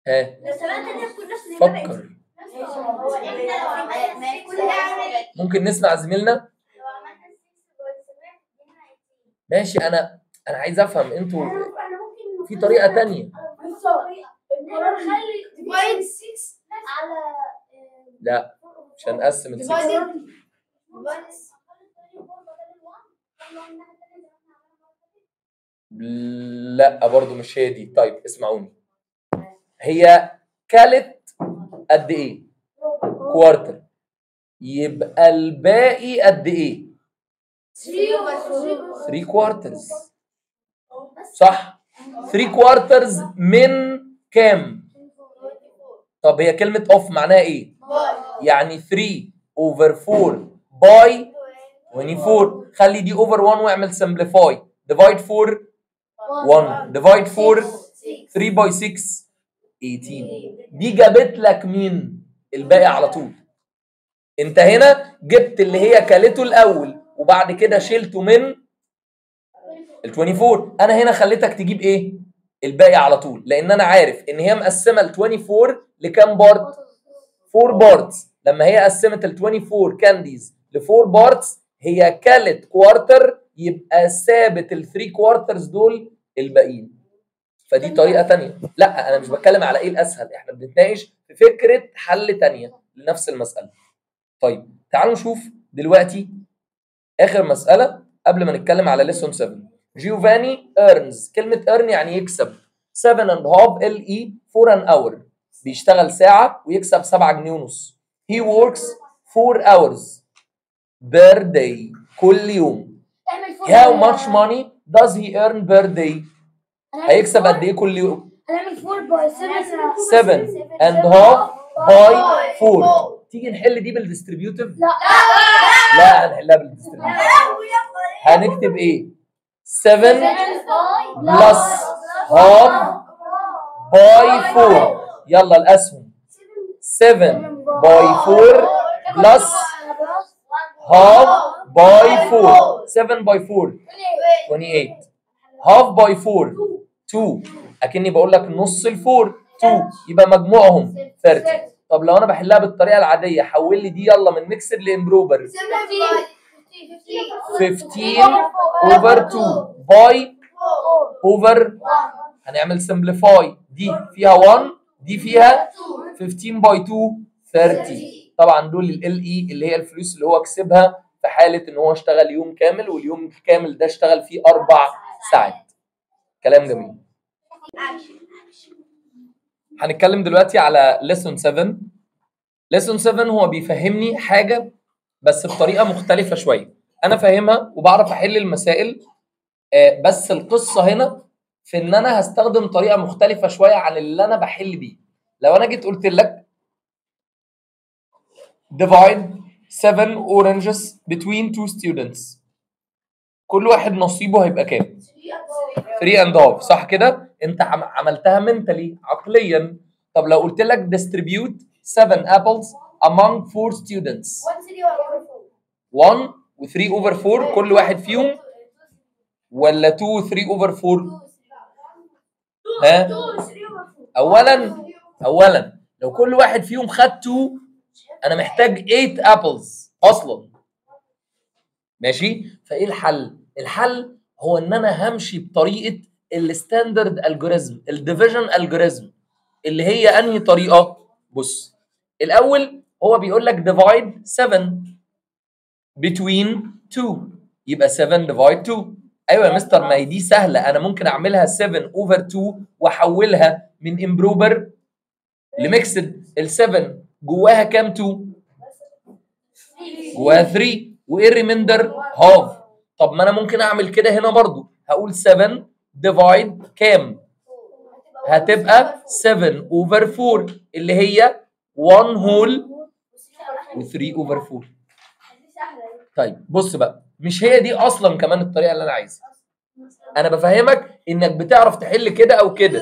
ها فكر. ممكن نسمع زميلنا؟ ماشي. انا انا عايز افهم انتوا في طريقه تانية. لا مش هنقسم ال ستة. لا برضو مش هي دي. طيب اسمعوني، هي كالت قد ايه؟ كوارتر. يبقى الباقي قد ايه؟ ثلاثة كوارترز صح؟ ثلاثة كوارترز من كام؟ طب هي كلمة اوف معناها ايه؟ يعني ثلاثة over أربعة باي أربعة وعشرين. خلي دي over واحد واعمل simplify. divide أربعة واحد divide أربعة ثلاثة باي ستة ثمانية عشر. دي جابت لك مين؟ الباقي على طول. انت هنا جبت اللي هي كالته الاول وبعد كده شلته من ال أربعة وعشرين. انا هنا خليتك تجيب ايه؟ الباقي على طول، لان انا عارف ان هي مقسمه ال أربعة وعشرين لكام بارت؟ أربعة بارتس. لما هي قسمت ال أربعة وعشرين كانديز ل أربعة بارتس هي كالت كوارتر، يبقى ثابت ال ثلاثة كوارترز دول الباقيين. فدي طريقه ثانيه. لا انا مش بتكلم على ايه الاسهل، احنا بنتناقش في فكره حل ثانيه لنفس المساله. طيب تعالوا نشوف دلوقتي اخر مساله قبل ما نتكلم على ليسون سبعة. جيوفاني earns. كلمه earn يعني يكسب. سبعة and half ال اي for an hour. بيشتغل ساعه ويكسب سبعة جنيه ونص. he works four hours per day. كل يوم. how much money does he earn per day؟ هيكسب قد ايه كل يوم؟ هنعمل أربعة باي سبعة and half by أربعة. تيجي نحل دي بالديستريبيوتيف؟ لا لا هنحلها بالديستريبيوتيف. هنكتب ايه؟ سبعة بلس هاف باي أربعة. يلا الاسهم. سبعة باي أربعة بلس هاف باي أربعة. سبعة باي أربعة ثمانية وعشرين. هاف باي أربعة اتنين. اكني بقول لك نص الفور اتنين، يبقى مجموعهم ثلاثين. طب لو انا بحلها بالطريقه العاديه حول لي دي يلا من ميكسد لامبروفر. خمستاشر اوفر اتنين باي اوفر. هنعمل سمبليفاي. دي فيها واحد دي فيها خمستاشر باي اتنين ثلاثين. طبعا دول ال اي اللي هي الفلوس اللي هو كسبها في حاله ان هو اشتغل يوم كامل، واليوم الكامل ده اشتغل فيه اربع ساعات. كلام جميل. هنتكلم دلوقتي على ليسون سبعة. ليسون سبعة هو بيفهمني حاجه بس بطريقه مختلفه شويه. انا فاهمها وبعرف احل المسائل، بس القصه هنا في ان انا هستخدم طريقه مختلفه شويه عن اللي انا بحل بيه. لو انا جيت قلت لك divide seven oranges between two students، كل واحد نصيبه هيبقى كام؟ ثلاثة and half صح كده؟ انت عملتها منتلي عقليا. طب لو قلت لك distribute seven apples among four students، واحد و ثلاثة over four كل واحد فيهم، ولا اتنين و ثلاثة over four؟ ها؟ اولا اولا لو كل واحد فيهم خد اتنين انا محتاج ثمانية apples اصلا. ماشي؟ فايه الحل؟ الحل هو ان انا همشي بطريقه الستاندرد الجوريزم، الديفيجن الجوريزم، اللي هي انهي طريقه؟ بص، الاول هو بيقول لك divide سبعة between two، يبقى سبعة divide اتنين. ايوه يا مستر ما هي دي سهله، انا ممكن اعملها سبعة over اتنين واحولها من امبروبر لميكسد. ال سبعة جواها كام اتنين؟ جواها ثلاثة، وايه الريميندر؟ هاف. طب ما انا ممكن اعمل كده هنا برضو، هقول سبعة ديفايد كام؟ هتبقى سبعة اوفر أربعة اللي هي واحد هول و ثلاثة اوفر أربعة. طيب بص بقى، مش هي دي اصلا كمان الطريقه اللي انا عايزها. انا بفهمك انك بتعرف تحل كده او كده.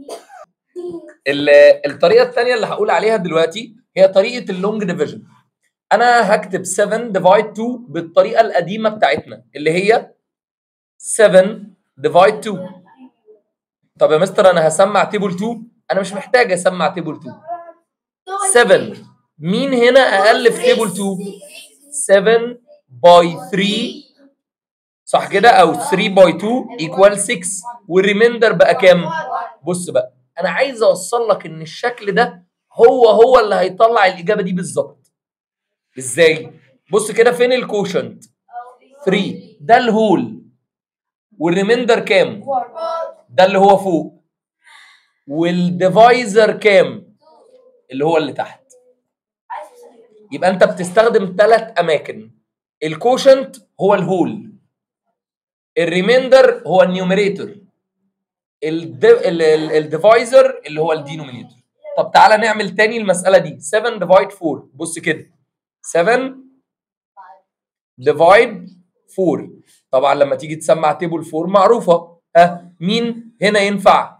الطريقه الثانيه اللي هقول عليها دلوقتي هي طريقه اللونج ديفيجن. انا هكتب سبعة ديفايد اتنين بالطريقه القديمه بتاعتنا اللي هي سبعة ديفايد اتنين. طب يا مستر انا هسمع تيبل اتنين، انا مش محتاج اسمع تيبل اتنين. سبعة مين هنا اقل في تيبل اتنين؟ سبعة باي تلاتة صح كده، او تلاتة باي اتنين ايكوال ستة، والريميندر بقى كام؟ بص بقى انا عايز اوصل لك ان الشكل ده هو هو اللي هيطلع الاجابه دي بالظبط. ازاي؟ بص كده فين الكوشنت؟ تلاتة ده الهول، والريميندر كام؟ ده اللي هو فوق، والديفايزر كام؟ اللي هو اللي تحت. يبقى انت بتستخدم ثلاث اماكن، الكوشنت هو الهول، الريميندر هو النيوميريتور، الديفايزر اللي هو الدينومينيتور. طب تعالى نعمل تاني المساله دي. سبعة ديفايد أربعة، بص كده سبعة ديفايد أربعة. طبعا لما تيجي تسمع تيبل أربعة معروفه، ها مين هنا ينفع؟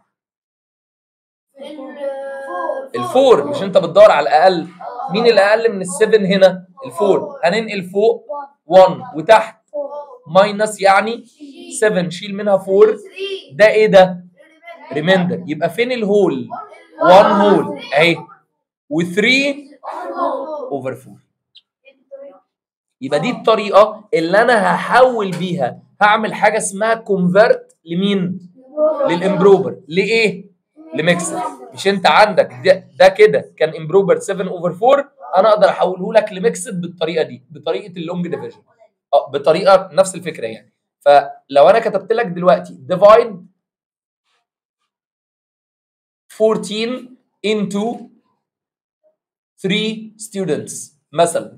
الفور. مش انت بتدور على الاقل؟ مين الاقل من السبعة هنا؟ الفور. هننقل فوق واحد وتحت ماينس يعني سبعة، شيل منها أربعة. ده ايه ده؟ ريميندر. يبقى فين الهول؟ واحد هول اهي، و3 اوفر أربعة. يبقى دي الطريقه اللي انا هحول بيها، هعمل حاجه اسمها كونفرت لمين؟ للامبروبر. لايه؟ لميكسر. مش انت عندك ده, ده كده كان امبروبر سبعة اوفر أربعة، انا اقدر احوله لك لميكسد بالطريقه دي، بطريقه اللونج ديفيجن، اه بطريقه نفس الفكره يعني. فلو انا كتبت لك دلوقتي ديفايد أربعتاشر into three students مثلا،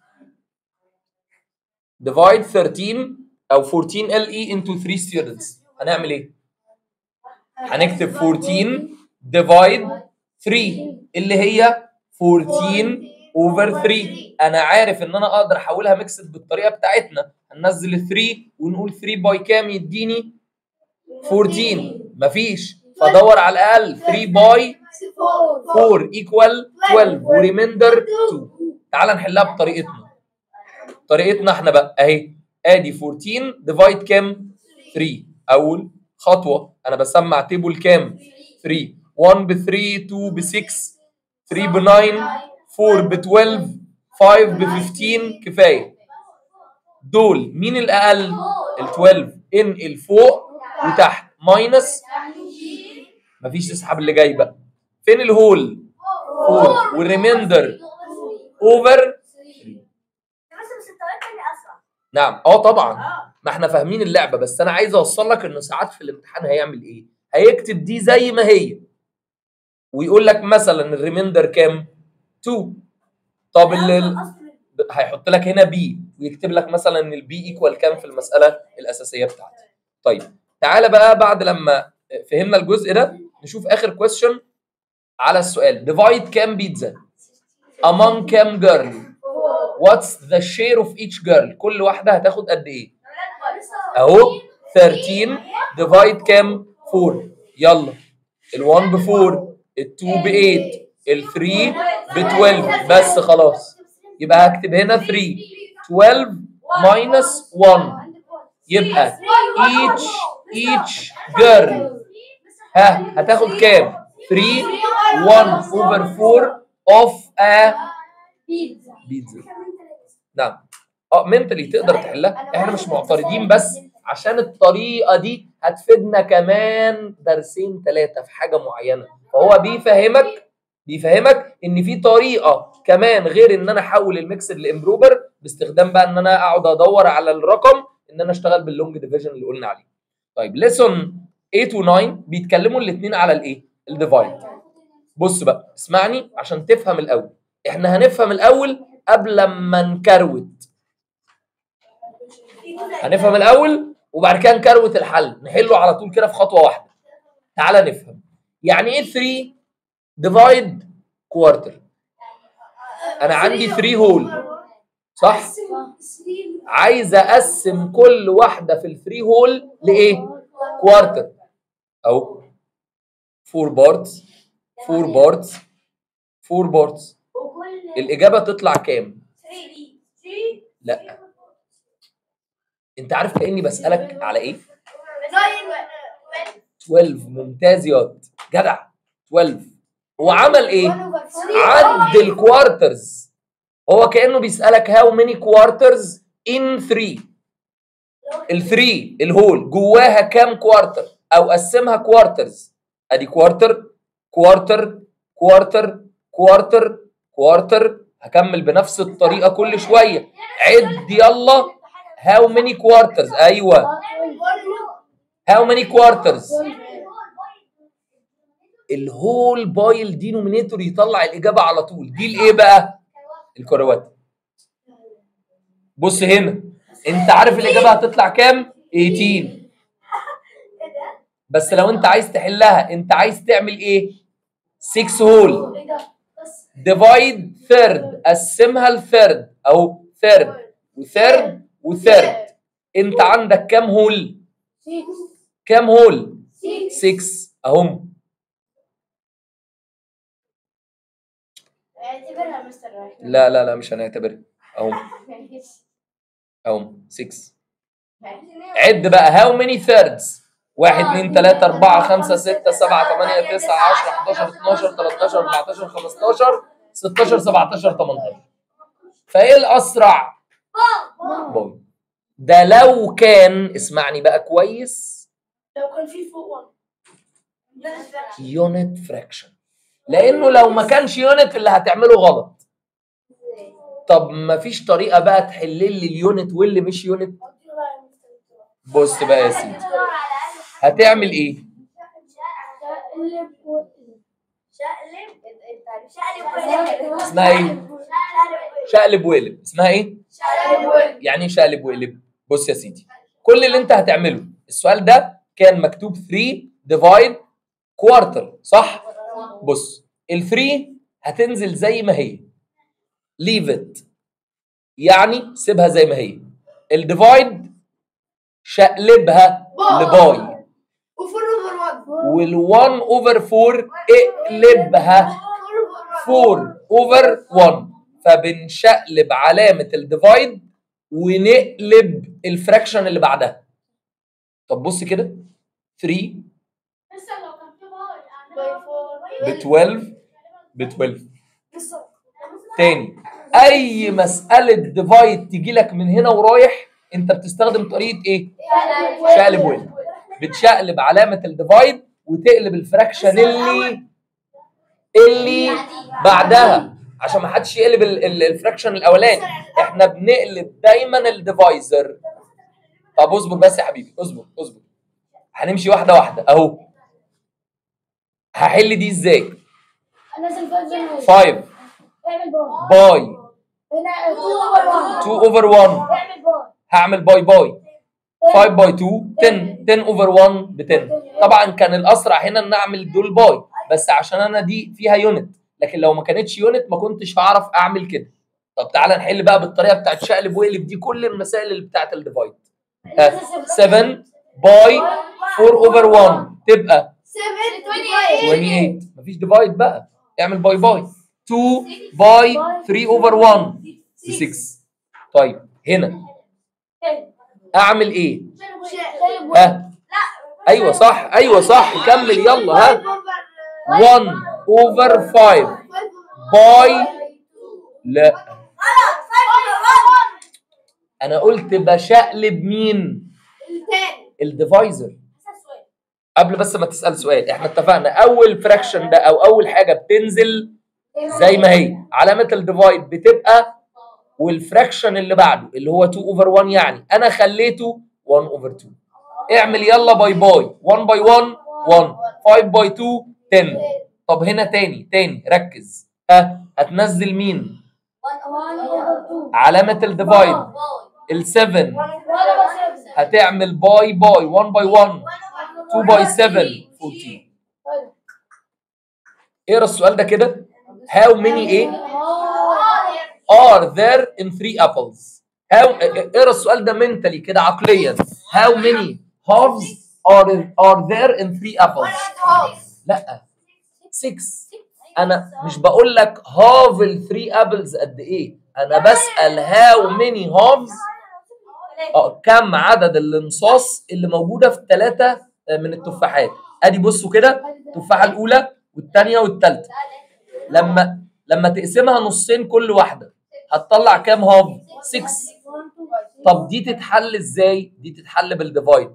divide thirteen او أربعتاشر ال اي into three students، هنعمل ايه؟ هنكتب أربعتاشر divide تلاتة اللي هي أربعتاشر over تلاتة. انا عارف ان انا اقدر احولها ميكسد بالطريقه بتاعتنا، هننزل ال تلاتة ونقول تلاتة باي كام يديني أربعتاشر، مفيش، فدور على الاقل تلاتة باي أربعة ايكوال اتناشر وريميندر اتنين. تعال نحلها بطريقتنا، طريقتنا احنا بقى اهي. ادي أربعتاشر ديفايد كام؟ تلاتة. اول خطوه انا بسمع تيبل كام؟ تلاتة. واحد ب تلاتة، اتنين ب ستة، تلاتة ب تسعة، أربعة ب اتناشر، خمسة ب خمستاشر. كفايه دول. مين الاقل؟ ال اتناشر. انقل فوق وتحت ماينس، مفيش، تسحب اللي جاي بقى. فين الهول؟ أربعة، والريميندر اوفر تلاتة. نعم اه طبعا، ما احنا فاهمين اللعبه، بس انا عايز اوصل لك انه ساعات في الامتحان هيعمل ايه؟ هيكتب دي زي ما هي ويقول لك مثلا الريميندر كام؟ اتنين. طب ال هيحط لك هنا بي ويكتب لك مثلا ان البي ايكوال كام في المساله الاساسيه بتاعتي. طيب تعالى بقى بعد لما فهمنا الجزء ده نشوف اخر كويستشن على السؤال. ديفايد كام بيتزا among كام جيرل؟ What's the share of each girl؟ كل واحدة هتاخد قد إيه؟ أهو تلتاشر ديفايد كام؟ أربعة. يلا ال واحد ب أربعة، ال اتنين ب تمانية، ال تلاتة ب اتناشر، بس خلاص. يبقى هكتب هنا تلاتة، اتناشر minus واحد، يبقى each each girl ها هتاخد كام؟ تلاتة، واحد over أربعة of a بيتزا. نعم اه منتلي تقدر تحلها، احنا مش معترضين، بس عشان الطريقه دي هتفيدنا كمان درسين ثلاثه في حاجه معينه، فهو بيفهمك بيفهمك ان في طريقه كمان غير ان انا احول الميكسد لامبروبر باستخدام بقى ان انا اقعد ادور على الرقم، ان انا اشتغل باللونج ديفيجن اللي قلنا عليه. طيب ليسون تمانية و تسعة بيتكلموا الاثنين على الايه؟ الديفايد. بص بقى اسمعني عشان تفهم الاول، احنا هنفهم الاول قبل ما نكروت، هنفهم الاول وبعد كده نكروت الحل، نحله على طول كده في خطوه واحده. تعالى نفهم يعني ايه تلاتة ديفايد كوارتر. انا عندي تلاتة هول صح؟ عايز اقسم كل واحده في الثري هول لايه؟ كوارتر. اهو أربعة بارتس أربعة بارتس أربعة بارتس. الاجابه تطلع كام؟ لا انت عارف كاني بسالك على ايه؟ اتناشر. ممتاز ياض جدع. اتناشر. هو عمل ايه؟ عد الكوارترز. هو كانه بيسالك هاو ماني كوارترز ان ثلاثة. ال ثلاثة الهول جواها كام كوارتر؟ او قسمها كوارترز. ادي كوارتر كوارتر كوارتر كوارتر كوارتر. هكمل بنفس الطريقه كل شويه. عد يلا هاو ماني كوارترز. ايوه هاو ماني كوارترز. الهول باي الدينومينيتور يطلع الاجابه على طول. دي الايه بقى؟ الكروات. بص هنا انت عارف الاجابه هتطلع كام؟ تمنتاشر. بس لو انت عايز تحلها انت عايز تعمل ايه؟ ستة هول ديفايد ثيرد. قسمها لثيرد او ثيرد وثيرد وثيرد. انت عندك كام هول؟ كام هول؟ ستة اهم. اعتبرها مستر. لا لا لا مش هنعتبرها اهم اهم ستة. عد بقى هاو ماني ثيردز؟ واحد اتنين تلاتة أربعة خمسة ستة سبعة تمانية تسعة عشرة حداشر اتناشر تلتاشر أربعتاشر خمستاشر ستاشر سبعتاشر تمنتاشر. فايه الاسرع؟ باي. ده لو كان، اسمعني بقى كويس، لو كان في فوق واحد يونت فراكشن. لانه لو ما كانش يونت اللي هتعمله غلط. طب ما فيش طريقه بقى تحل لي اليونت واللي مش يونت؟ بص بقى يا سيدي هتعمل ايه؟ اسمها ايه؟ شقلب وقلب. اسمها ايه؟ يعني ايه شقلب وقلب؟ بص يا سيدي كل اللي انت هتعمله، السؤال ده كان مكتوب ثلاثة ديفايد كوارتر صح؟ بص ال ثلاثة هتنزل زي ما هي، leave it يعني سيبها زي ما هي. الديفايد شقلبها لباي، وال1 اوفر أربعة اقلبها أربعة اوفر واحد. فبنشقلب علامه الديفايد ونقلب الفراكشن اللي بعدها. طب بص كده ثلاثة ب اتناشر ب اتناشر. تاني اي مساله ديفايد تيجي لك من هنا ورايح انت بتستخدم طريقه ايه؟ شقلب وقلب. بتشقلب علامه الديفايد وتقلب الفراكشن اللي اللي بعدها عشان ما حدش يقلب الفراكشن الاولاني. احنا بنقلب دايما الديفايزر. طب اصبر بس يا حبيبي، اصبر اصبر هنمشي واحده واحده اهو. هحل دي ازاي؟ خمسة باي اتنين اوفر واحد. هعمل باي باي خمسة باي اتنين عشرة. عشرة اوفر واحد ب عشرة. طبعا كان الاسرع هنا ان اعمل دول باي، بس عشان انا دي فيها يونت، لكن لو ما كانتش يونت ما كنتش هعرف اعمل كده. طب تعالى نحل بقى بالطريقه بتاعت شقلب وقلب دي كل المسائل اللي بتاعت الديفايد. سبعة باي أربعة اوفر واحد تبقى ثمانية وعشرين. مفيش ديفايد بقى، اعمل باي باي. اتنين باي تلاتة اوفر واحد ب ستة. طيب هنا اعمل ايه؟ ها ايوه صح ايوه صح كمل يلا. ها واحد اوفر خمسة باي لا انا قلت بشقلب مين؟ الديفايزر. قبل بس ما تسال سؤال، احنا اتفقنا اول فراكشن ده او اول حاجه بتنزل زي ما هي، علامه الديفايد بتبقى، والفراكشن اللي بعده اللي هو اتنين اوفر واحد يعني انا خليته واحد اوفر اتنين. اعمل يلا باي باي. واحد باي واحد واحد. خمسة باي اتنين عشرة. طب هنا تاني تاني ركز. ها هتنزل مين؟ علامه الديفايد ال سبعة. هتعمل باي باي واحد باي واحد اتنين باي سبعة أربعتاشر. اقرا السؤال ده كده. how many ايه are there in three apples. how اقرا السؤال ده منتلي كده عقليا. how many halves are are there in three apples. لا ستة. انا مش بقول لك half ال three apples قد ايه، انا بسال how many halves اه كم عدد الانصاص اللي موجوده في ثلاثه من التفاحات. ادي بصوا كده التفاحه الاولى والثانيه والثالثه. لما لما تقسمها نصين كل واحده هتطلع كام هاف؟ ستة. طب دي تتحل ازاي؟ دي تتحل بالديفايد.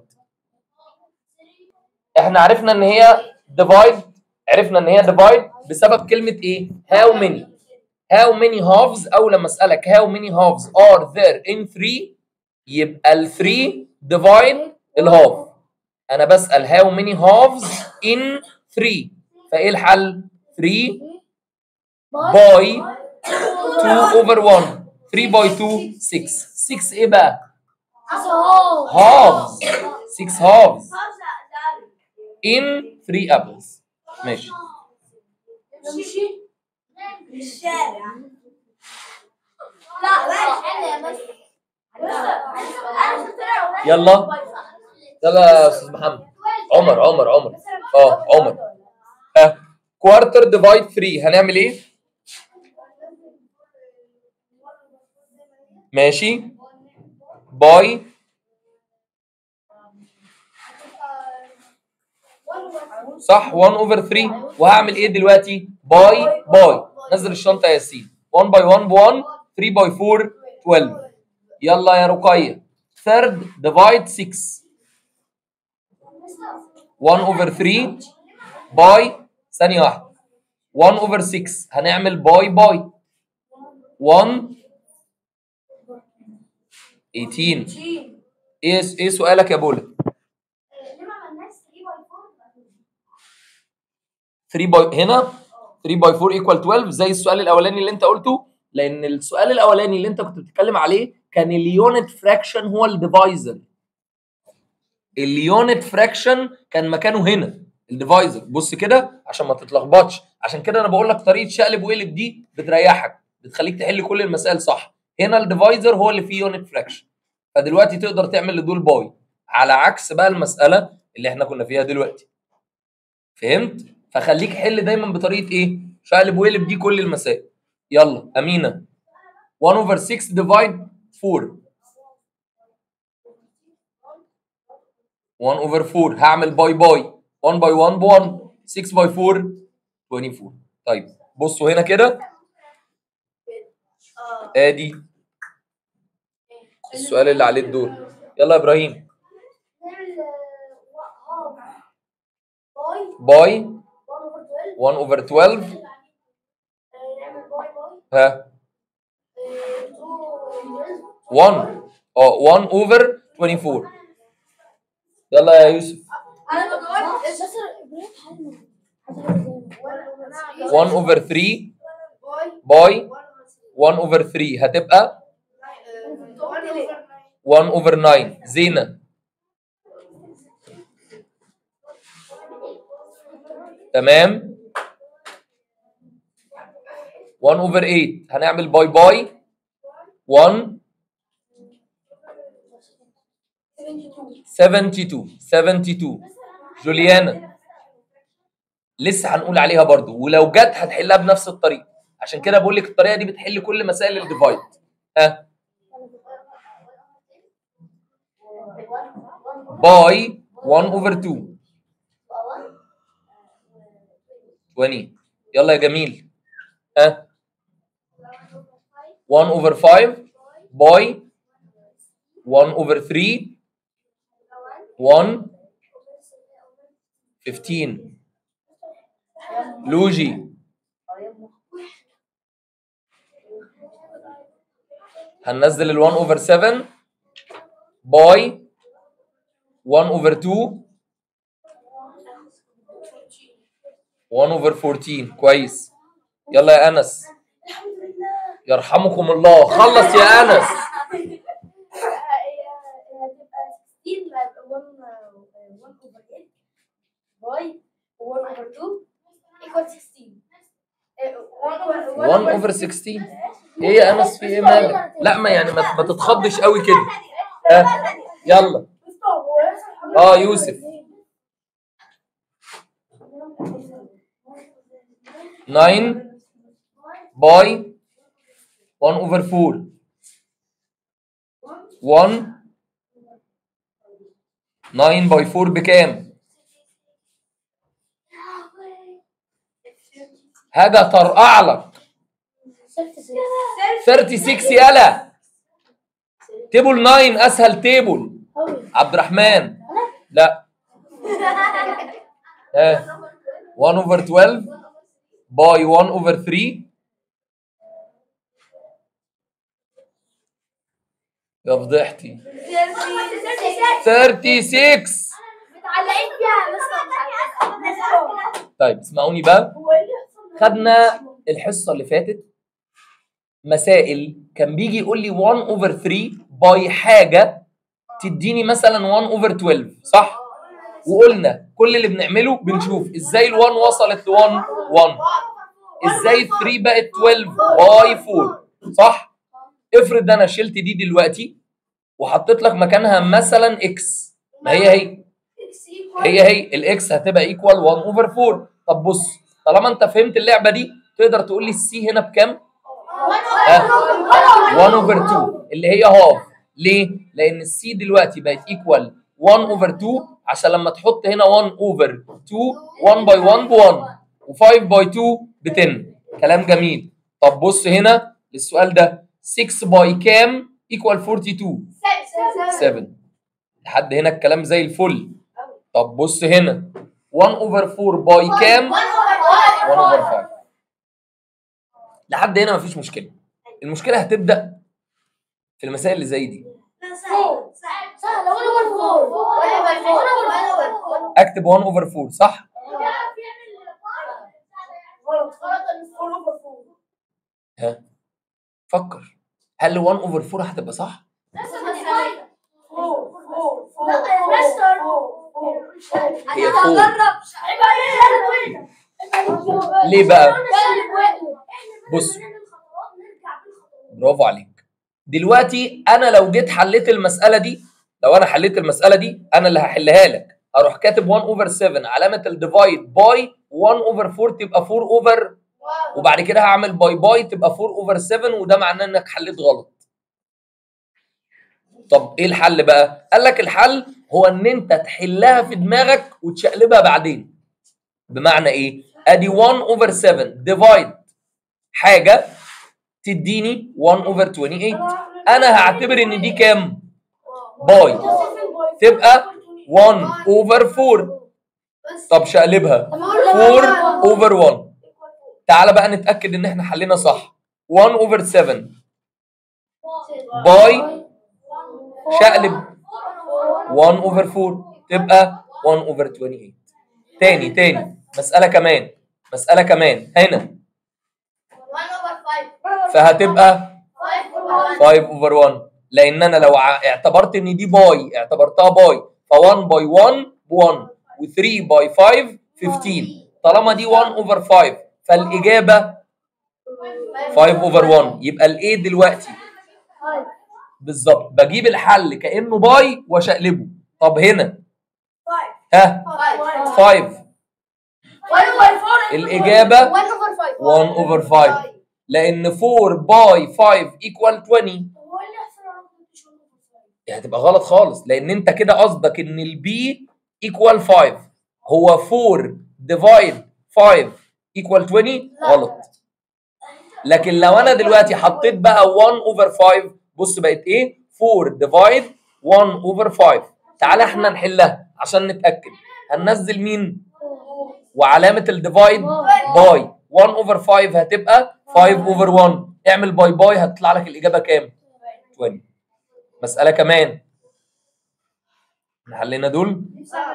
احنا عرفنا ان هي ديفايد، عرفنا ان هي ديفايد بسبب كلمه ايه؟ هاو ماني. هاو ماني هافز، او لما اسالك هاو ماني هافز ار ذير ان ثري يبقى ال ثري ديفايد الهاف. انا بسال هاو ماني هافز ان ثري، فايه الحل؟ ثري باي تو اوفر واحد. ثري باي تو ستة. ستة ايه بقى؟ هافز. ستة هافز in three apples. ماشي. الشارع. لا يلا يلا يا استاذ محمد. عمر عمر عمر اه عمر اه كوارتر ديفايد ثري هنعمل ايه؟ ماشي باي صح واحد اوفر ثري. وهعمل ايه دلوقتي؟ باي باي. نزل الشنطه يا ياسين. واحد باي واحد ب واحد. ثري باي أربعة اثناشر. يلا يا رقيه. ثيرد ديفايد ستة. واحد اوفر ثري باي ثانيه واحده. واحد اوفر ستة هنعمل باي باي. واحد ثمانية. ايه ايه سؤالك يا بولا؟ ثري باي هنا ثري باي أربعة ايكوال اتناشر زي السؤال الاولاني اللي انت قلته، لان السؤال الاولاني اللي انت كنت بتتكلم عليه كان اليونت فراكشن هو الديفايزر. اليونت فراكشن كان مكانه هنا الديفايزر. بص كده عشان ما تتلخبطش، عشان كده انا بقول لك طريقه شقلب وقلب دي بتريحك، بتخليك تحل كل المسائل صح. هنا الديفايزر هو اللي فيه يونت فراكشن، فدلوقتي تقدر تعمل لدول باي، على عكس بقى المساله اللي احنا كنا فيها دلوقتي. فهمت؟ فخليك حل دايما بطريقه ايه؟ شقلب وقلب دي كل المسائل. يلا امينه. واحد اوفر ستة ديفايد أربعة. واحد اوفر أربعة هعمل باي باي. واحد باي واحد ب واحد. ستة باي أربعة أربعة وعشرين. طيب بصوا هنا كده ادي السؤال اللي عليه الدور. يلا يا ابراهيم. باي واحد اوفر اتناشر. ها واحد اه واحد اوفر أربعة وعشرين. يلا يا يوسف. واحد اوفر ثري باي واحد اوفر ثري هتبقى واحد اوفر تسعة. زينة. تمام. واحد اوفر ثمانية هنعمل باي باي. واحد اتنين وسبعين. سبعة وسبعين. جوليانا لسه هنقول عليها برضو، ولو جت هتحلها بنفس الطريقه، عشان كده بقول لك الطريقه دي بتحل كل مسائل الديفايد. ها باي واحد اوفر اتنين. عشرين. يلا يا جميل. ها واحد اوفر خمسة باي واحد اوفر ثري واحد خمستاشر. لوجي هننزل ال واحد اوفر سبعة باي واحد اوفر اتنين واحد اوفر أربعتاشر. كويس. يلا يا انس. يرحمكم الله. خلص يا انس. واحد اوفر ستاشر. ايه يا انس في ايه مالك؟ لا ما يعني ما, ما تتخضش قوي كده. ها يلا. اه يوسف. تسعة باي واحد اوفر أربعة. واحد تسعة باي أربعة بكام؟ حاجه طرقع لك. ثلاثة وثلاثين يلا. تيبل تسعة اسهل تيبل. عبد الرحمن لا. ها واحد over اتناشر باي واحد over ثلاثة. يا فضيحتي. ستة وثلاثين. متعلقين فيها بس. طيب اسمعوني بقى. خدنا الحصه اللي فاتت مسائل كان بيجي يقول لي واحد over ثلاثة باي حاجه تديني مثلا واحد over اتناشر صح؟ وقلنا كل اللي بنعمله بنشوف ازاي ال واحد وصلت ل واحد واحد، ازاي ال ثلاثة بقت اتناشر باي أربعة صح؟ افرض انا شلت دي دلوقتي وحطيت لك مكانها مثلا اكس، ما هي هي هي هي الاكس هتبقى ايكوال واحد over أربعة. طب بص طالما انت فهمت اللعبه دي تقدر تقول لي السي هنا بكام؟ واحد over اتنين اللي هي هاف. ليه؟ لان السي دلوقتي بقت ايكوال واحد over اتنين عشان لما تحط هنا واحد over اتنين واحد باي واحد ب واحد و5 باي اتنين ب عشرة. كلام جميل. طب بص هنا للسؤال ده ستة باي كام ايكوال اتنين وأربعين؟ سبعة. لحد هنا الكلام زي الفل. طب بص هنا واحد over أربعة باي كام؟ واحد over خمسة. لحد هنا مفيش مشكله. المشكله هتبدا في المسائل اللي زي دي. اكتب واحد over أربعة صح؟ ها فكر هل واحد over أربعة هتبقى صح؟ هي أربعة. ليه بقى؟ بص برافو عليك. دلوقتي انا لو جيت حليت المساله دي، لو انا حليت المساله دي انا اللي هحلها لك، اروح كاتب واحد over سبعة علامه الديفايد باي واحد over أربعة تبقى أربعة over وبعد كده هعمل باي باي تبقى أربعة over سبعة وده معناه انك حليت غلط. طب ايه الحل بقى؟ قال لك الحل هو ان انت تحلها في دماغك وتشقلبها بعدين. بمعنى ايه؟ ادي واحد over سبعة ديفايد حاجه تديني واحد over ثمانية وعشرين. انا هعتبر ان دي كام؟ باي تبقى واحد over أربعة. طب شقلبها أربعة over واحد. تعال بقى نتاكد ان احنا حلينا صح. واحد over سبعة باي شقلب واحد over أربعة تبقى واحد over ثمانية وعشرين. تاني تاني مساله كمان مساله كمان هنا فهتبقى خمسة over واحد لان انا لو اعتبرت ان دي باي اعتبرتها باي ف1 باي واحد ب واحد و3 باي خمسة خمستاشر. طالما دي واحد over خمسة فالاجابه خمسة over واحد. يبقى الايه دلوقتي بالظبط بجيب الحل كانه باي واشقلبه. طب هنا ها خمسة الاجابه واحد over خمسة لان أربعة باي خمسة ايكوال عشرين. يعني هتبقى غلط خالص لان انت كده قصدك ان البي ايكوال خمسة. هو أربعة ديفايد خمسة ايكوال عشرين غلط. لكن لو انا دلوقتي حطيت بقى واحد over خمسة بص بقت ايه؟ أربعة ديفايد واحد over خمسة. تعالى احنا نحلها عشان نتاكد. هننزل مين؟ وعلامه الديفايد باي واحد over خمسة هتبقى خمسة over واحد. اعمل باي باي هتطلع لك الاجابه كام؟ عشرين. مساله كمان حلينا دول.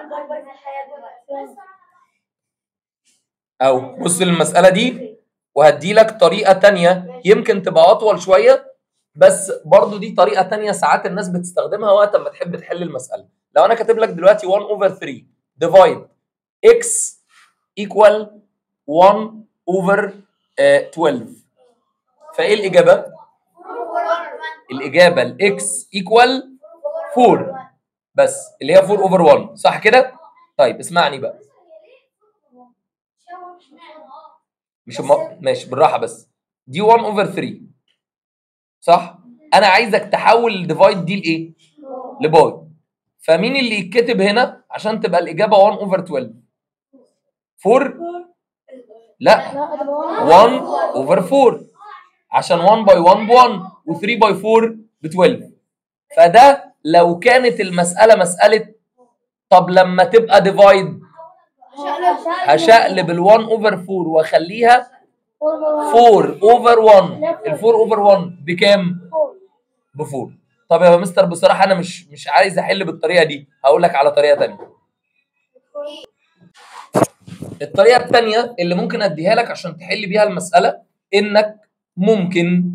او بص للمساله دي وهدي لك طريقه تانية يمكن تبقى اطول شويه بس برضو دي طريقه تانية ساعات الناس بتستخدمها وقت ما تحب تحل المساله. لو انا كاتب لك دلوقتي واحد over ثلاثة ديفايد x ايكوال واحد over اثناشر فايه الاجابه؟ الاجابه الاكس ايكوال أربعة بس اللي هي أربعة over واحد صح كده؟ طيب اسمعني بقى مش الم... ماشي بالراحه بس دي واحد over ثلاثة صح؟ انا عايزك تحول الديفايد دي لايه؟ لباي. فمين اللي يتكتب هنا عشان تبقى الاجابه واحد over اثناشر؟ أربعة لا واحد اوفر أربعة عشان واحد باي واحد ب واحد و3 باي أربعة ب اتناشر. فده لو كانت المسألة مسألة طب لما تبقى ديفايد هشقلب ال1 اوفر أربعة واخليها أربعة اوفر واحد. ال أربعة اوفر واحد بكام؟ ب أربعة. طب يا مستر بصراحة أنا مش مش عايز أحل بالطريقة دي، هقول لك على طريقة تانية. الطريقة التانية اللي ممكن أديها لك عشان تحل بيها المسألة إنك ممكن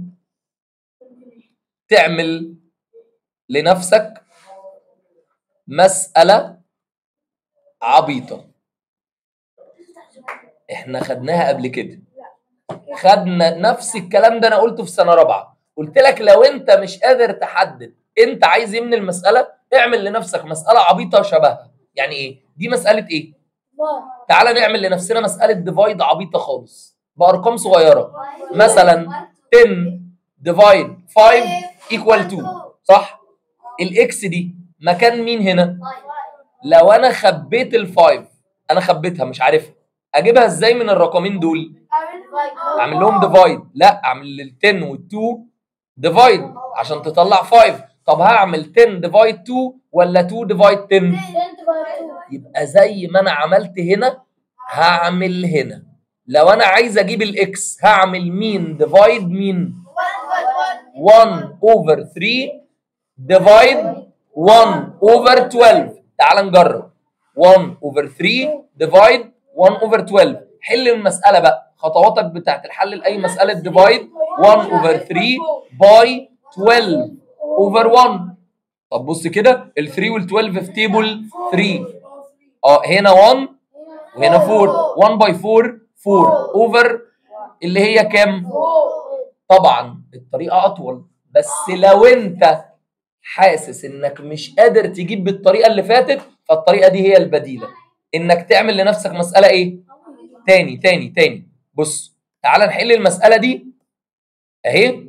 تعمل لنفسك مسألة عبيطة. إحنا خدناها قبل كده، خدنا نفس الكلام ده، أنا قلته في سنة رابعة. قلت لك لو أنت مش قادر تحدد أنت عايز إيه من المسألة اعمل لنفسك مسألة عبيطة شبهها. يعني إيه؟ دي مسألة إيه؟ تعالى نعمل لنفسنا مسألة ديفايد عبيطة خالص بأرقام صغيرة. مثلا عشرة ديفايد خمسة ايكوال اتنين، صح؟ الاكس دي مكان مين هنا؟ لو انا خبيت الخمسة، انا خبيتها مش عارفها، اجيبها ازاي من الرقمين دول؟ اعمل لهم ديفايد. لا، اعمل لل10 وال2 ديفايد عشان تطلع خمسة. طب هعمل عشرة ديفايد اتنين ولا اتنين ديفايد عشرة؟ يبقى زي ما انا عملت هنا هعمل هنا. لو انا عايز اجيب الاكس هعمل مين ديفايد مين؟ واحد اوفر تلاتة ديفايد واحد اوفر اتناشر. تعال نجرب. واحد اوفر تلاتة ديفايد واحد اوفر اتناشر. حل المساله بقى، خطواتك بتاعت الحل لاي مساله ديفايد. واحد اوفر تلاتة باي اتناشر اوفر واحد. طب بص كده ال تلاتة وال اتناشر في تيبل تلاتة. اه هنا واحد وهنا أربعة. واحد باي أربعة أربعة اوفر اللي هي كام؟ طبعا الطريقه اطول، بس لو انت حاسس انك مش قادر تجيب بالطريقه اللي فاتت فالطريقه دي هي البديله، انك تعمل لنفسك مساله ايه؟ تاني تاني تاني. بص تعال نحل المساله دي اهي.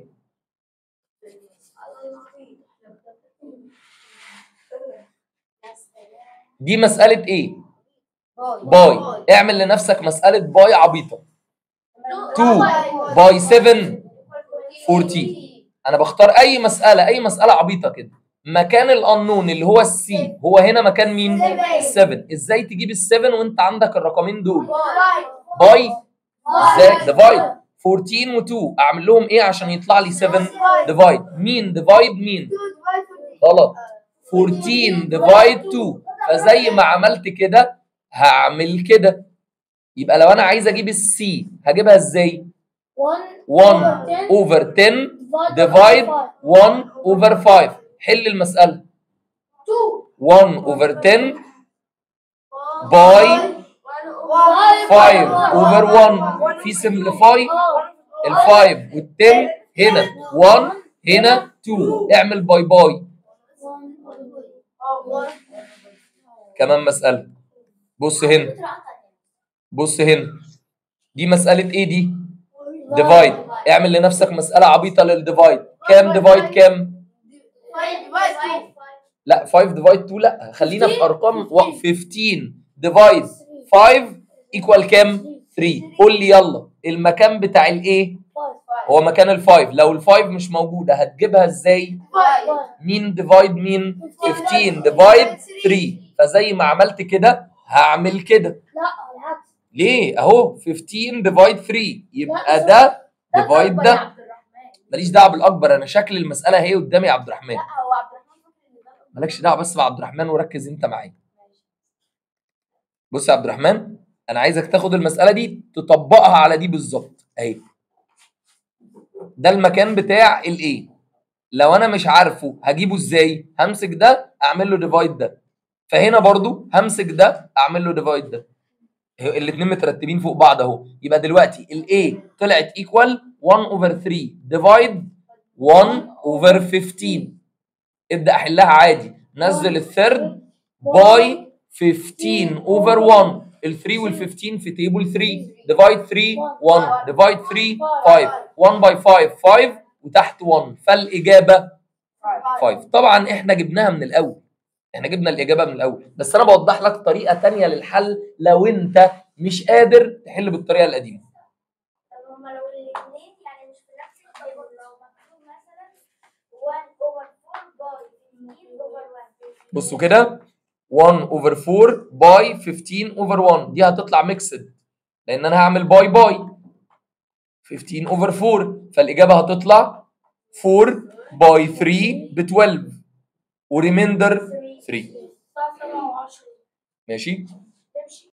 دي مساله ايه؟ باي. اعمل لنفسك مساله باي عبيطه. اتنين باي سبعة أربعتاشر. انا بختار اي مساله اي مساله عبيطه كده. مكان الانون اللي هو السي هو هنا مكان مين؟ سبعة. ازاي تجيب السبعة وانت عندك الرقمين دول؟ باي ازاي؟ ديفايد. أربعتاشر و2 اعمل لهم ايه عشان يطلع لي سبعة؟ ديفايد. مين ديفايد مين؟ غلط. أربعتاشر ديفايد اتنين. فزي ما عملت كده هعمل كده. يبقى لو انا عايز اجيب السي هجيبها ازاي؟ واحد اوفر عشرة ديفايد واحد اوفر خمسة. حل المسألة. واحد اوفر عشرة باي خمسة اوفر واحد. في سمبليفاي ال خمسة وال عشرة هنا واحد هنا اتنين. اعمل باي باي. كمان مسألة. بص هنا بص هنا دي مسألة ايه دي؟ ديفايد. اعمل لنفسك مسألة عبيطة للديفايد. كام ديفايد كام؟ لا خمسة ديفايد اتنين لا، خلينا في ارقام. خمستاشر ديفايد خمسة ايكوال كام؟ تلاتة. قول لي يلا المكان بتاع الايه؟ هو مكان الخمسة. لو الخمسة مش موجودة هتجيبها ازاي؟ مين ديفايد مين؟ خمستاشر ديفايد تلاتة. فزي ما عملت كده هعمل كده. لا العكس. ليه؟ اهو خمستاشر ديفايد تلاتة يبقى ده ديفايد ده. ماليش دعوه بالاكبر، انا شكل المساله اهي قدامي يا عبد الرحمن. لا هو عبد الرحمن مالكش دعوه بس بعبد الرحمن وركز انت معايا. بص يا عبد الرحمن انا عايزك تاخد المساله دي تطبقها على دي بالظبط اهي. ده المكان بتاع الايه. لو انا مش عارفه هجيبه ازاي؟ همسك ده اعمل له ديفايد ده. فهنا برضو همسك ده اعمل له ديفايد ده. الاثنين مترتبين فوق بعض اهو. يبقى دلوقتي الاي طلعت ايكوال واحد اوفر تلاتة ديفايد واحد اوفر خمستاشر. ابدا احلها عادي. نزل الثيرد باي خمستاشر اوفر واحد. ال تلاتة وال خمستاشر في تيبل تلاتة. ديفايد تلاتة واحد ديفايد تلاتة خمسة. واحد باي خمسة خمسة وتحت واحد. فالاجابه خمسة. طبعا احنا جبناها من الاول، احنا جبنا الاجابه من الاول، بس انا بوضح لك طريقه ثانيه للحل لو انت مش قادر تحل بالطريقه القديمه. طب هما لو الاثنين يعني مش في نفس التيبل، لو مكتوب مثلا واحد over four باي fifteen over one. بصوا كده one over four باي fifteen over one دي هتطلع ميكسد لان انا هعمل باي باي fifteen over four، فالاجابه هتطلع four باي three ب twelve وريميندر three. ماشي.